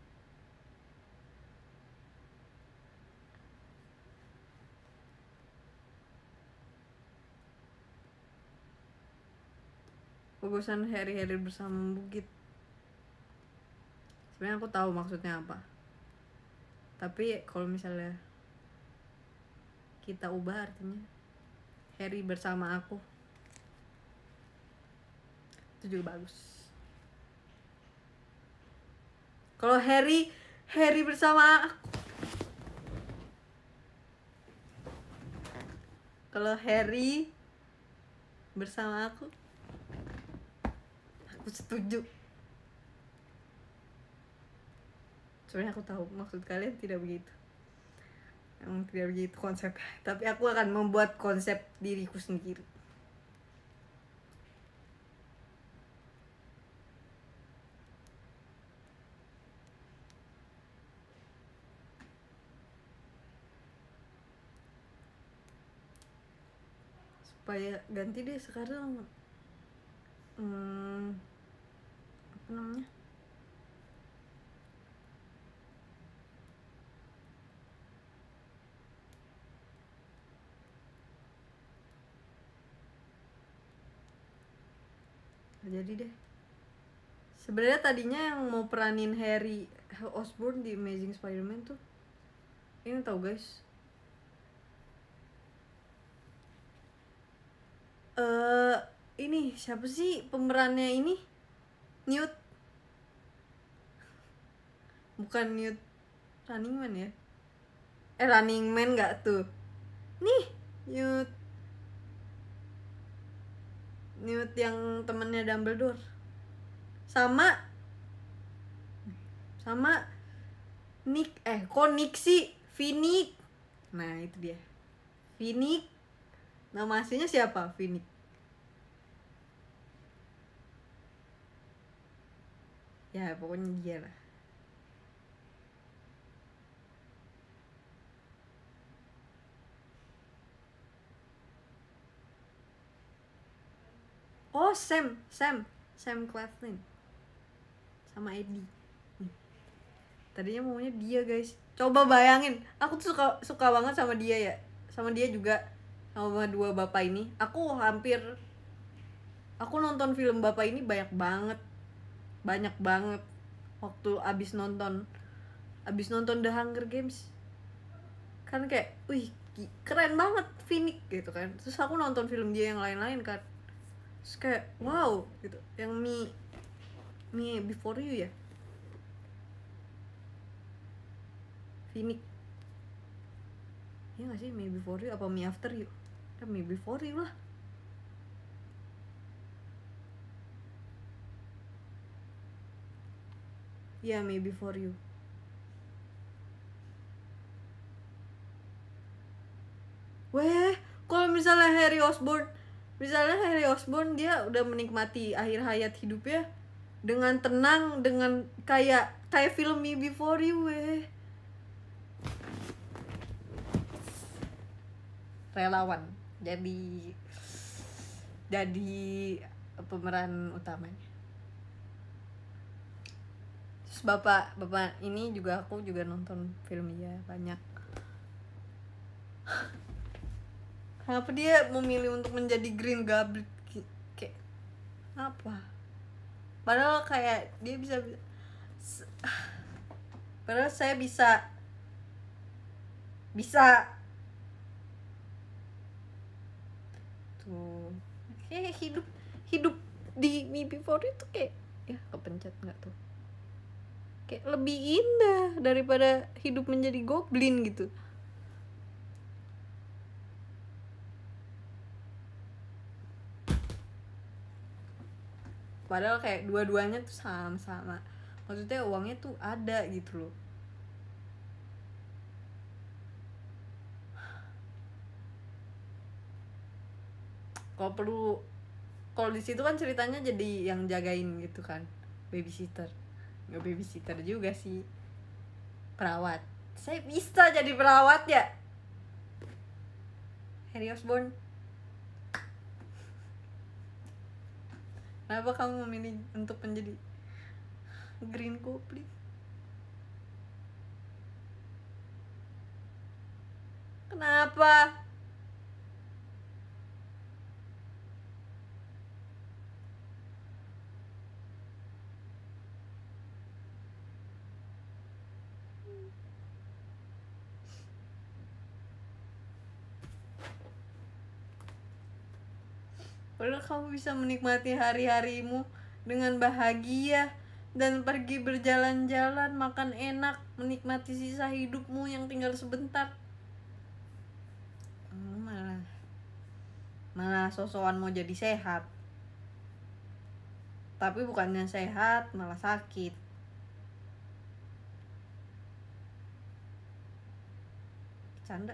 bagusan Harry bersama bukit. Sebenarnya aku tahu maksudnya apa, tapi kalau misalnya kita ubah artinya Harry bersama aku, itu juga bagus. Kalau Harry bersama aku, kalau Harry bersama aku setuju. Sebenarnya aku tahu maksud kalian tidak begitu, emang tidak begitu konsep, tapi aku akan membuat konsep diriku sendiri. Supaya ganti deh sekarang apa namanya, jadi deh. Sebenarnya tadinya yang mau peranin Harry Osborn di Amazing Spider-Man tuh ini, tau guys, ini siapa sih pemerannya ini? Newt, bukan Newt Running Man ya? Running Man nggak tuh? Nih Newt yang temennya Dumbledore, sama Nick, kok Nick sih? Finnick. Nah itu dia, Finnick. Nama aslinya siapa? Finnick. Ya pokoknya dia lah. Oh Sam Claflin sama Eddie. Tadinya maunya dia guys. Coba bayangin, aku tuh suka banget sama dia ya, sama dia juga, sama dua bapak ini. Aku nonton film bapak ini banyak banget waktu abis nonton The Hunger Games. Kan kayak, wih keren banget Finnick gitu kan. Terus aku nonton film dia yang lain-lain kan, terus kayak wow gitu, yang Me Before You ya, Phoenix. Iya gak sih, Me Before You apa Me After You? Me Before You lah. Iya, Me Before You. Weh, kalau misalnya Harry Osborn dia udah menikmati akhir hayat hidupnya dengan tenang, dengan kayak film Me Before You, weh. Relawan jadi pemeran utamanya. Terus bapak ini juga aku juga nonton filmnya banyak. Kenapa dia memilih untuk menjadi Green Goblin? Kayak apa? Padahal kayak dia bisa padahal saya bisa tuh kayak hidup di Me Before itu kayak ya kepencet nggak tuh, kayak lebih indah daripada hidup menjadi goblin gitu. Padahal kayak dua-duanya tuh sama-sama, maksudnya uangnya tuh ada gitu loh. Kalau di situ kan ceritanya jadi yang jagain gitu kan, babysitter. Nggak babysitter juga sih, perawat. Saya bisa jadi perawat ya, Harry Osborn. Kenapa kamu memilih untuk menjadi Green Goblin? Kenapa? Padahal kamu bisa menikmati hari-harimu dengan bahagia dan pergi berjalan-jalan, makan enak, menikmati sisa hidupmu yang tinggal sebentar. Malah sosokan mau jadi sehat, tapi bukannya sehat malah sakit. Canda.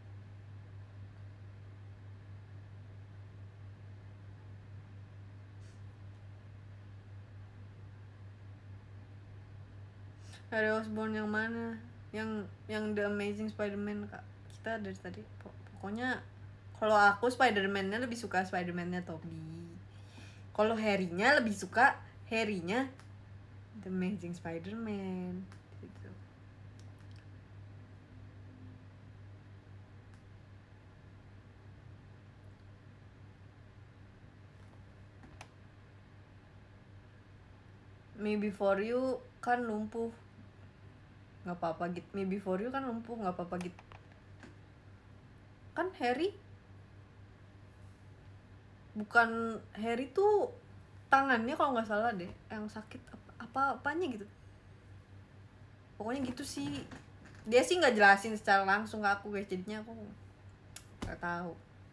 Harry Osborn yang mana? Yang The Amazing Spider-Man, Kak. Kita dari tadi pokoknya kalau aku Spider-Man-nya lebih suka Spider-Man-nya Tobey. Kalau Harry-nya lebih suka Harry-nya The Amazing Spider-Man gitu. Me Before You kan lumpuh, nggak apa-apa gitu. Me Before You kan lumpuh, nggak apa-apa gitu kan. Harry tuh tangannya kalau nggak salah deh yang sakit, apanya gitu, pokoknya gitu sih. Dia sih nggak jelasin secara langsung ke aku guys, jadinya aku nggak tahu.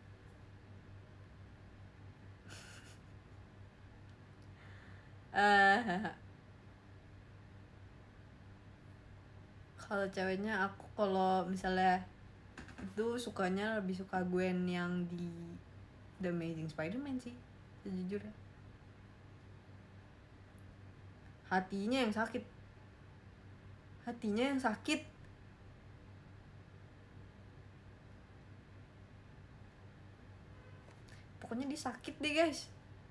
Kalau ceweknya aku, kalau misalnya itu sukanya lebih suka Gwen yang di The Amazing Spider-Man sih sejujurnya. Hatinya yang sakit. Pokoknya dia sakit deh guys.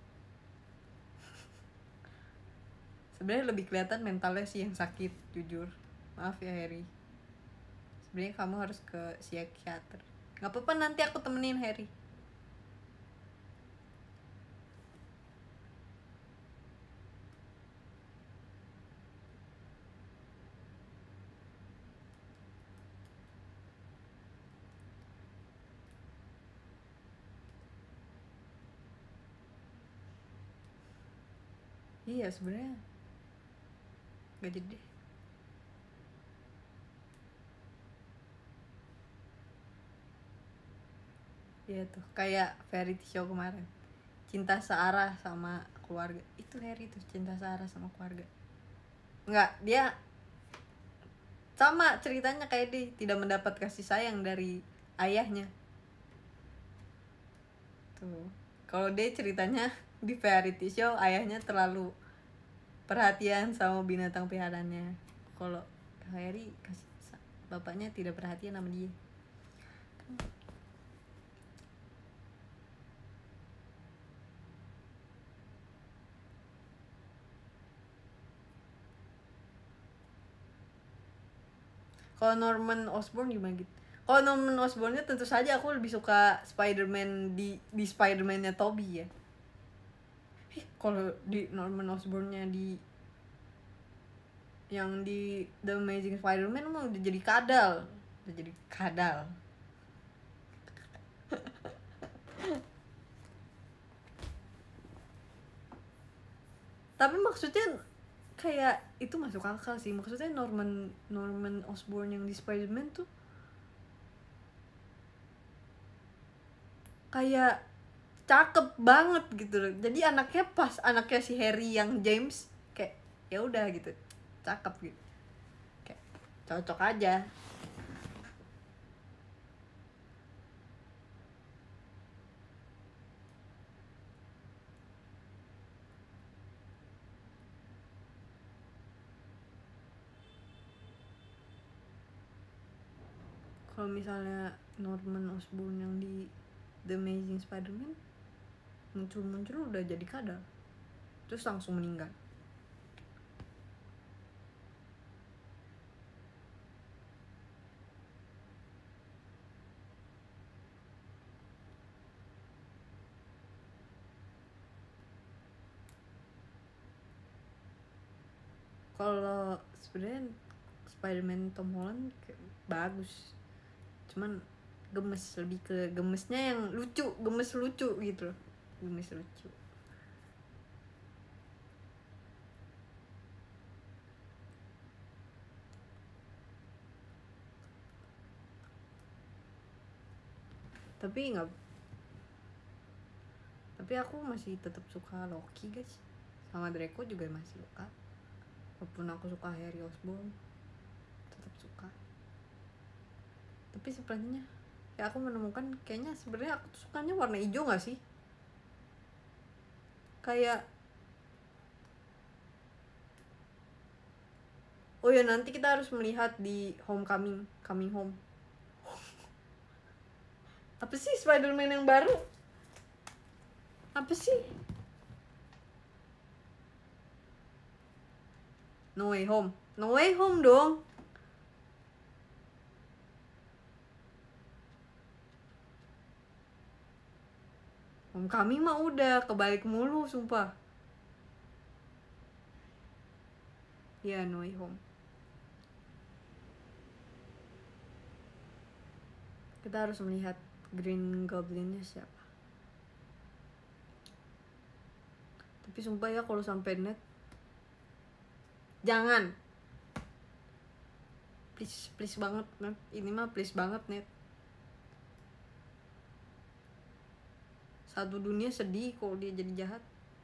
Sebenarnya lebih kelihatan mentalnya sih yang sakit, jujur. Maaf ya Harry, sebenarnya kamu harus ke psikiater. Nggak apa-apa, nanti aku temenin Harry. Iya sebenarnya nggak jadi deh. Iya tuh kayak variety show kemarin, cinta searah sama keluarga. Itu Harry tuh cinta searah sama keluarga. Enggak, dia sama ceritanya kayak dia tidak mendapat kasih sayang dari ayahnya tuh. Kalau dia ceritanya di variety show ayahnya terlalu perhatian sama binatang peliharaannya. Kalau Harry kasih bapaknya tidak perhatian sama dia. Kalau Norman Osborn gimana gitu? Kalau Norman Osborn-nya tentu saja aku lebih suka Spider-Man di Spider-Man-nya Tobey ya. Kalau di Norman Osborn-nya di yang di The Amazing Spider-Man mah udah jadi kadal. Udah jadi kadal. Tapi maksudnya kayak itu masuk akal sih. Maksudnya Norman Osborn yang di Spider-Man tuh kayak cakep banget gitu loh. Jadi anaknya pas anaknya si Harry yang James kayak ya udah gitu. Cakep gitu. Kayak cocok aja. Kalau misalnya Norman Osborn yang di The Amazing Spider-Man muncul udah jadi kadal terus langsung meninggal. Kalau sebenarnya Spider-Man Tom Holland bagus, cuman gemes, lebih ke gemesnya yang lucu, gemes lucu gitu loh, gemes lucu. Tapi nggak, tapi aku masih tetap suka Loki guys, sama Draco juga masih suka, walaupun aku suka Harry Osborn tetap suka. Tapi sebenarnya ya aku menemukan kayaknya sebenarnya aku tuh sukanya warna hijau nggak sih, kayak oh ya nanti kita harus melihat di Coming Home. Apa sih Spider-Man yang baru? Apa sih? No Way Home. No Way Home dong. Homecoming mah udah kebalik mulu sumpah. Ya No Way Home. Kita harus melihat Green Goblin-nya siapa. Tapi sumpah ya kalau sampai net jangan. Please banget net. Ini mah please banget net. Satu dunia sedih kalau dia jadi jahat.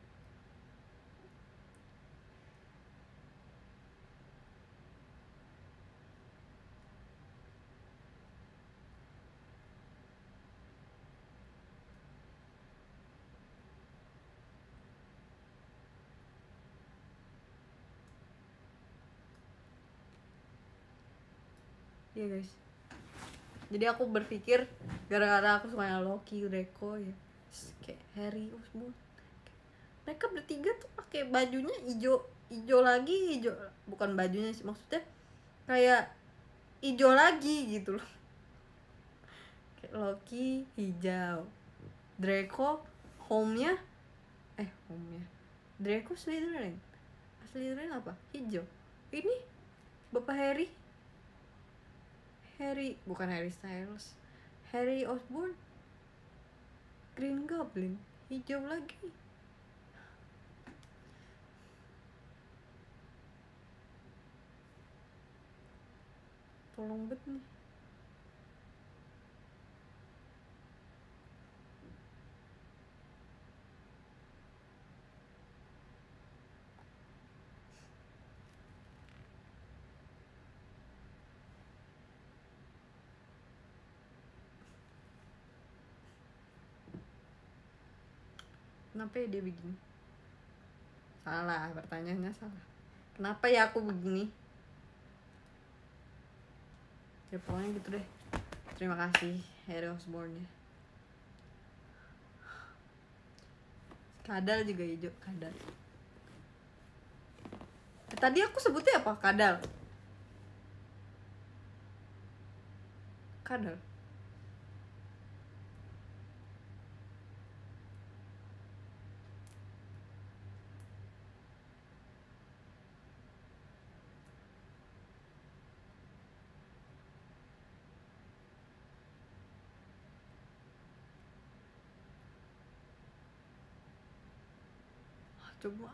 Iya guys. Jadi aku berpikir gara-gara aku suka Loki, Draco ya, kayak Harry Osborn, mereka bertiga tuh pakai bajunya hijau lagi, hijau bukan bajunya sih, maksudnya kayak hijau lagi gitu loh. Kayak Loki hijau, Draco home-nya Draco Slytherin apa hijau, ini bapak Harry bukan Harry Styles, Harry Osborn Green Goblin hijau lagi. Tolong bet nih. kenapa ya dia begini? Salah, pertanyaannya salah. Kenapa ya aku begini? Ya pokoknya gitu deh. Terima kasih Harry Osborn ya. Kadal juga hijau, kadal. Tadi aku sebutnya apa? Kadal. Kadal. Coba.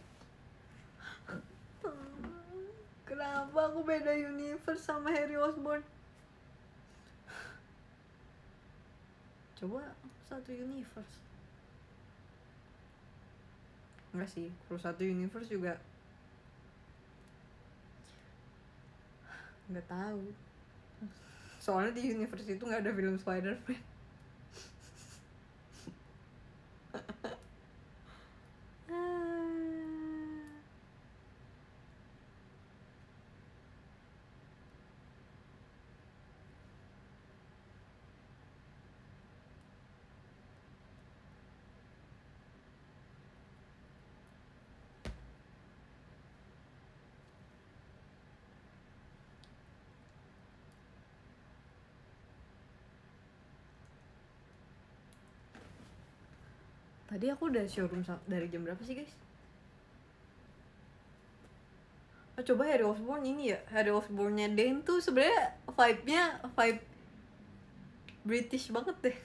Kenapa aku beda universe sama Harry Osborn? Coba satu universe. Enggak sih, kalau satu universe juga nggak tahu. Soalnya di universe itu nggak ada film Spider-Man. Tadi aku udah showroom dari jam berapa sih guys? Oh, coba Harry Osborn ini ya, Harry Osborn-nya Dane tuh sebenarnya vibe-nya vibe British banget deh.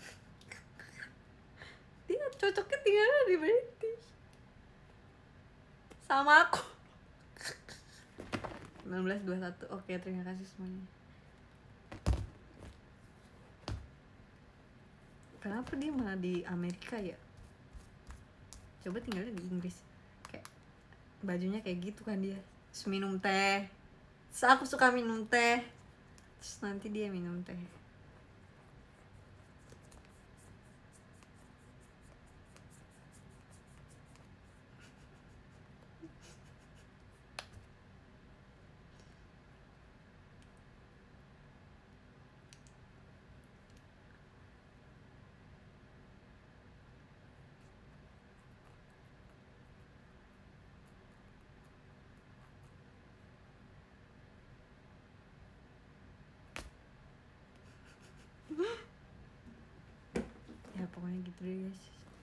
Dia cocoknya tinggalnya di British. Sama aku. 1921. Oke, terima kasih semuanya. Kenapa dia malah di Amerika ya? Coba tinggalnya di Inggris. Kayak bajunya kayak gitu kan dia. Terus minum teh. Terus aku suka minum teh. Terus nanti dia minum teh. Ya pokoknya gitu deh guys.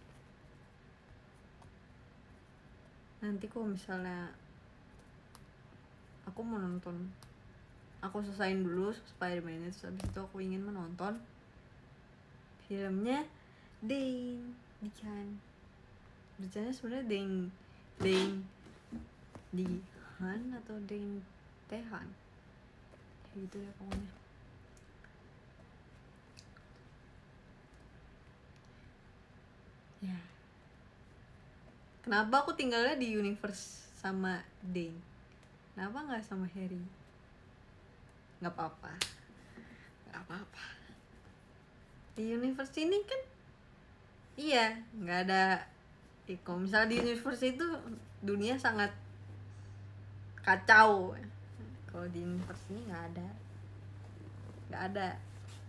Nanti kalau misalnya aku mau nonton, aku selesain dulu Spider-Man itu, habis itu aku ingin menonton filmnya Dane Dihan. Rencananya sebenarnya Dane Dihan atau Dane Tehan kayak gitu ya pokoknya. Ya, kenapa aku tinggalnya di universe sama Dane? Kenapa nggak sama Harry? Nggak apa-apa, nggak apa-apa. Di universe ini kan, iya, nggak ada. Kalau misalnya di universe itu dunia sangat kacau. Kalau di universe ini nggak ada.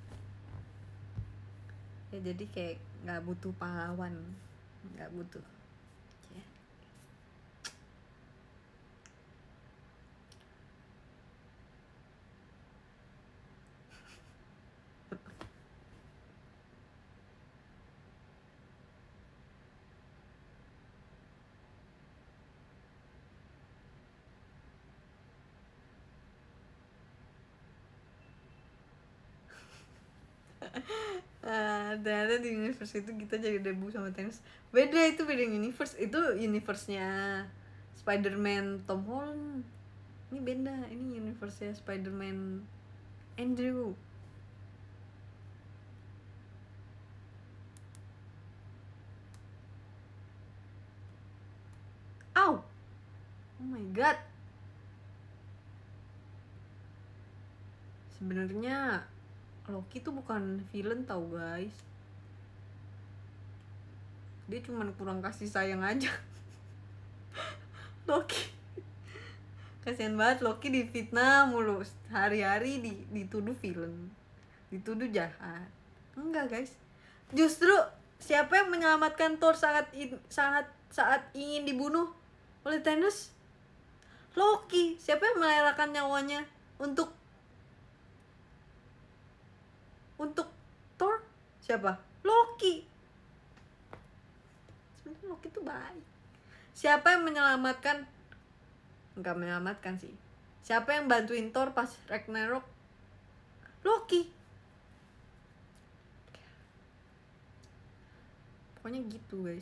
Ya jadi kayak nggak butuh pahlawan, nggak butuh. Ternyata di universe itu kita jadi debu sama Thanos. Beda, itu beda universe. Itu universe-nya Spider-Man Tom Holland. Ini beda, ini universe-nya Spider-Man Andrew. Ow! Oh my god. Sebenarnya Loki tuh bukan villain tau guys. dia cuman kurang kasih sayang aja. Loki kasihan banget, Loki difitnah mulu, hari-hari dituduh villain, dituduh jahat. Enggak guys, justru siapa yang menyelamatkan Thor saat ingin dibunuh oleh Thanos? Loki. Siapa yang merelakan nyawanya untuk Thor? Siapa? Loki. Sebenarnya Loki tuh baik. Siapa yang menyelamatkan? Enggak menyelamatkan sih. Siapa yang bantuin Thor pas Ragnarok? Loki. Pokoknya gitu guys.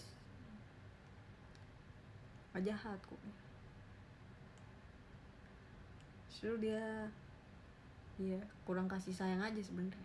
Gak jahat kok. Justru dia kurang kasih sayang aja sebenarnya.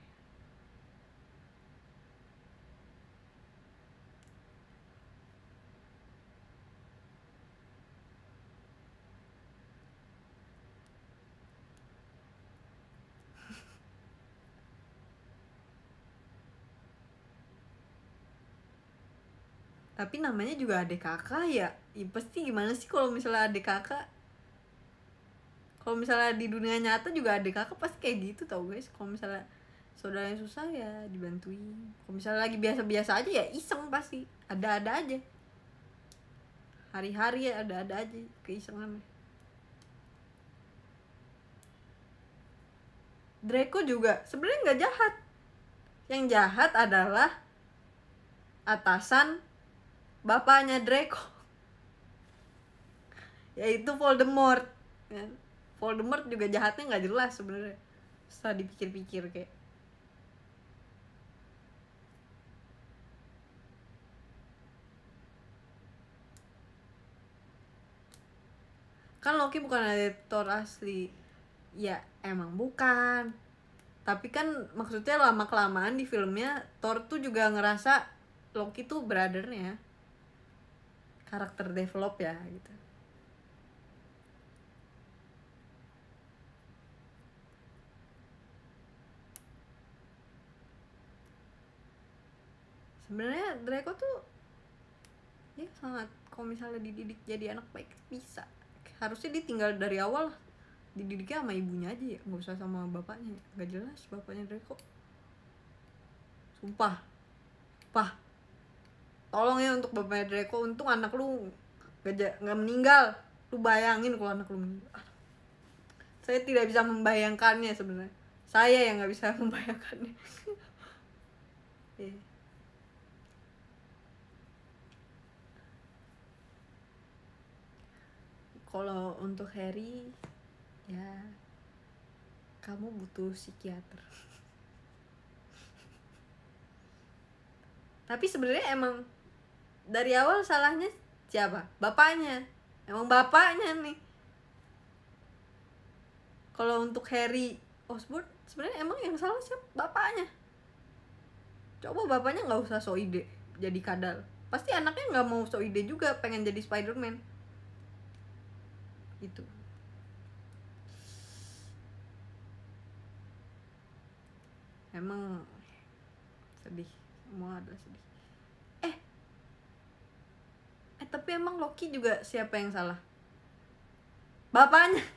Tapi namanya juga adik kakak ya. Pasti gimana sih kalau misalnya adik kakak? Kalau misalnya di dunia nyata juga adik kakak pasti kayak gitu tau guys. Kalau misalnya saudara yang susah ya dibantuin. Kalau misalnya lagi biasa-biasa aja ya iseng pasti. Ada-ada aja. Hari-hari ya ada-ada aja keisengan. Draco juga sebenarnya nggak jahat. Yang jahat adalah atasan bapaknya Draco, yaitu Voldemort. Voldemort juga jahatnya nggak jelas sebenarnya. Setelah dipikir-pikir kayak kan Loki bukan ada Thor asli. Ya emang bukan. Tapi kan maksudnya lama kelamaan di filmnya Thor tuh juga ngerasa Loki tuh brothernya. Karakter develop ya gitu. Sebenarnya Draco tuh ya sangat, kalau misalnya dididik jadi anak baik bisa. Harusnya dia tinggal dari awal dididiknya sama ibunya aja ya, nggak usah sama bapaknya. Nggak jelas bapaknya Draco. Sumpah. Tolong ya untuk bapaknya Draco, untung anak lu nggak meninggal. Lu bayangin kalau anak lu meninggal. Saya tidak bisa membayangkannya sebenarnya. Saya yang nggak bisa membayangkannya. Kalau untuk Harry ya kamu butuh psikiater. Tapi sebenarnya emang dari awal salahnya siapa? Bapaknya. Emang bapaknya nih. Kalau untuk Harry Osborn sebenarnya emang yang salah siapa? Bapaknya. Coba bapaknya nggak usah so ide jadi kadal. Pasti anaknya nggak mau so ide juga pengen jadi Spider-Man. Itu. Emang sedih. Semua adalah sedih. Tapi emang Loki juga siapa yang salah? Bapaknya.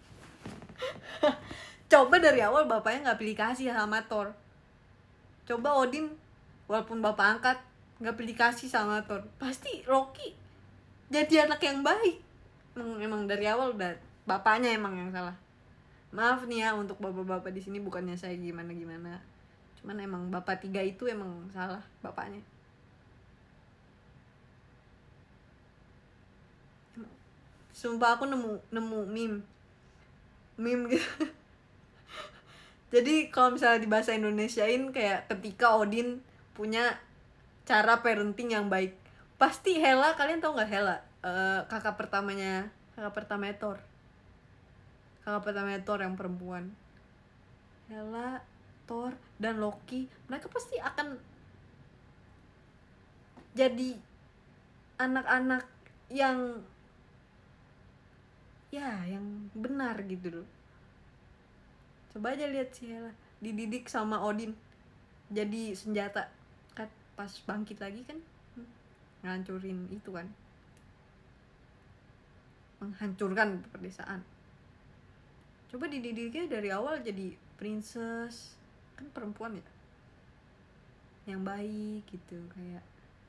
Coba dari awal bapaknya nggak pilih kasih sama Thor. Coba Odin walaupun bapak angkat nggak pilih kasih sama Thor, pasti Loki jadi anak yang baik. Emang dari awal udah bapaknya emang yang salah. Maaf nih ya untuk bapak-bapak di sini, bukannya saya gimana-gimana. Cuman emang bapak tiga itu emang salah bapaknya. Sumpah aku nemu meme gitu. Jadi kalau misalnya di bahasa Indonesiain kayak ketika Odin punya cara parenting yang baik, pasti Hela, kalian tahu nggak Hela? Kakak pertamanya Thor. Kakak pertamanya Thor yang perempuan. Hela, Thor, dan Loki, mereka pasti akan jadi anak-anak yang benar gitu loh. Coba aja lihat si Hela dididik sama Odin jadi senjata kan pas bangkit lagi kan. ngancurin itu kan, menghancurkan pedesaan. Coba dididiknya dari awal jadi princess, kan perempuan ya, yang baik gitu, kayak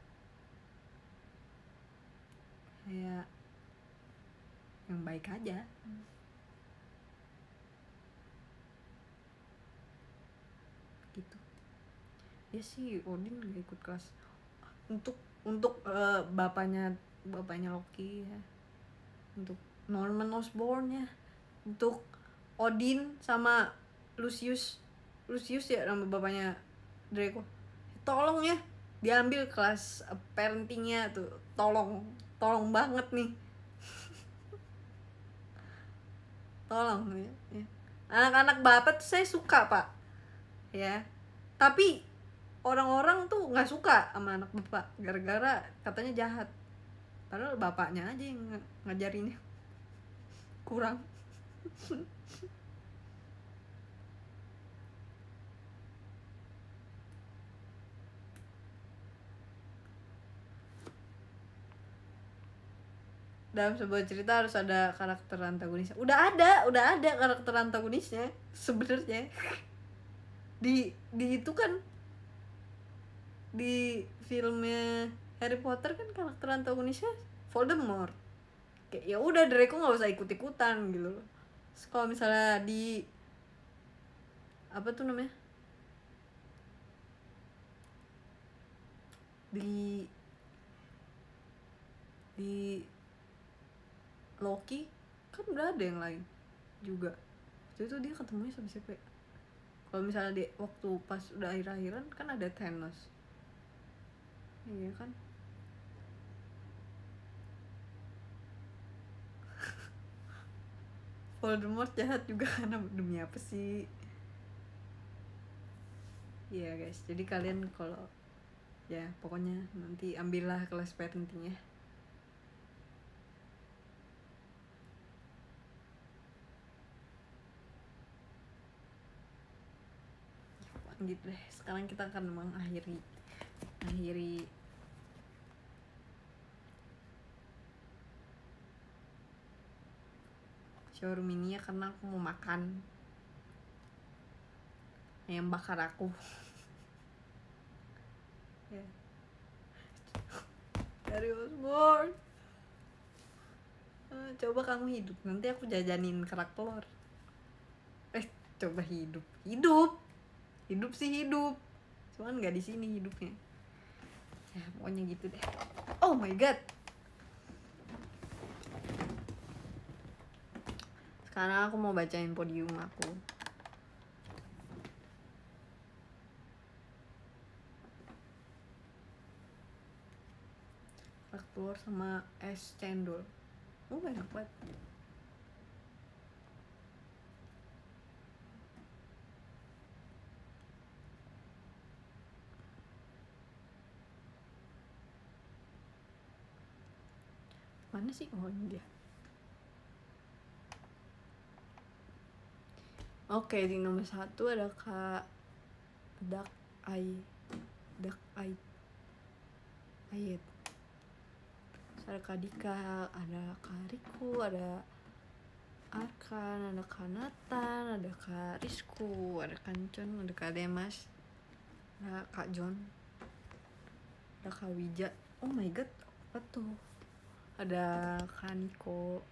yang baik aja. Gitu. Ya sih Odin gak ikut kelas untuk bapaknya Loki ya, untuk Norman Osborn ya, untuk Odin sama Lucius ya nama bapaknya Draco, tolong ya diambil kelas parentingnya tuh, tolong banget nih. Tolong ya. Anak-anak bapak tuh saya suka pak ya, tapi orang-orang tuh nggak suka sama anak bapak gara-gara katanya jahat, padahal bapaknya aja yang ngajarinnya kurang. Dalam sebuah cerita harus ada karakter antagonisnya. Udah ada karakter antagonisnya sebenarnya. di itu kan di filmnya Harry Potter kan karakter antagonisnya Voldemort. Kayak ya udah Draco nggak usah ikut-ikutan gitu loh. Kalau misalnya di apa tuh namanya, di Loki kan udah ada yang lain juga. Waktu itu dia ketemunya sama siapa ya? Kalau misalnya di waktu pas udah akhir-akhiran kan ada Thanos. Iya kan? Voldemort jahat juga karena demi apa sih? Iya guys, jadi kalian kalau ya pokoknya nanti ambillah kelas parenting ya. Gitu deh. Sekarang kita akan mengakhiri showroom ini ya, karena aku mau makan ayam bakar aku. Ya. Dari Osborn. Coba kamu hidup, nanti aku jajanin kerak telur. Coba hidup sih hidup, cuman nggak di sini hidupnya. Ya pokoknya gitu deh. Oh my god, sekarang aku mau bacain podium aku. Kerak telur sama es cendol. Enak banget. Mana sih? Oh ini dia. Oke, di nomor 1 ada Kak Dak Ayet. Ada Kak Dika, ada Kak Riku, ada Arkan, ada Kak Nathan, ada Kak Rizku, ada Kancon, ada Kak Demas, ada Kak John, ada Kak Wija. Oh my god, apa tuh? Ada Kak Niko,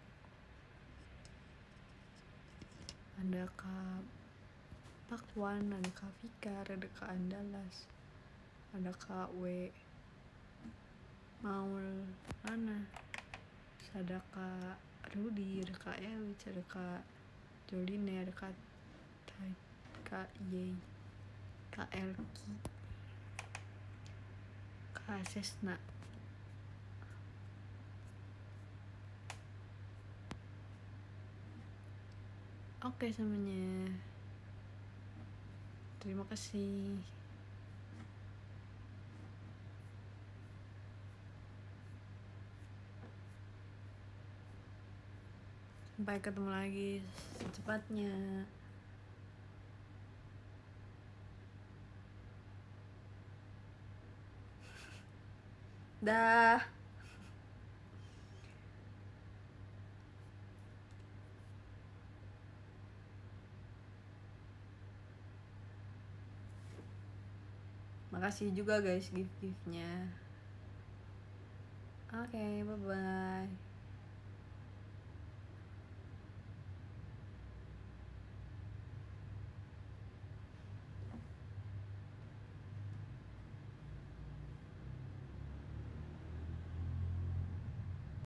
ada Kak Pakwan, ada Kak Fikar, ada Kak Andalas, ada Kak W Maul Lana, ada Kak Rudi, ada Kak Ewich, ada Kak Joline, ada Kak Tai, Kak Yei, Kak Elki, Kak Sesna. Oke semuanya, terima kasih. Sampai ketemu lagi secepatnya. Dah. Makasih juga guys gift-giftnya. Oke, bye-bye.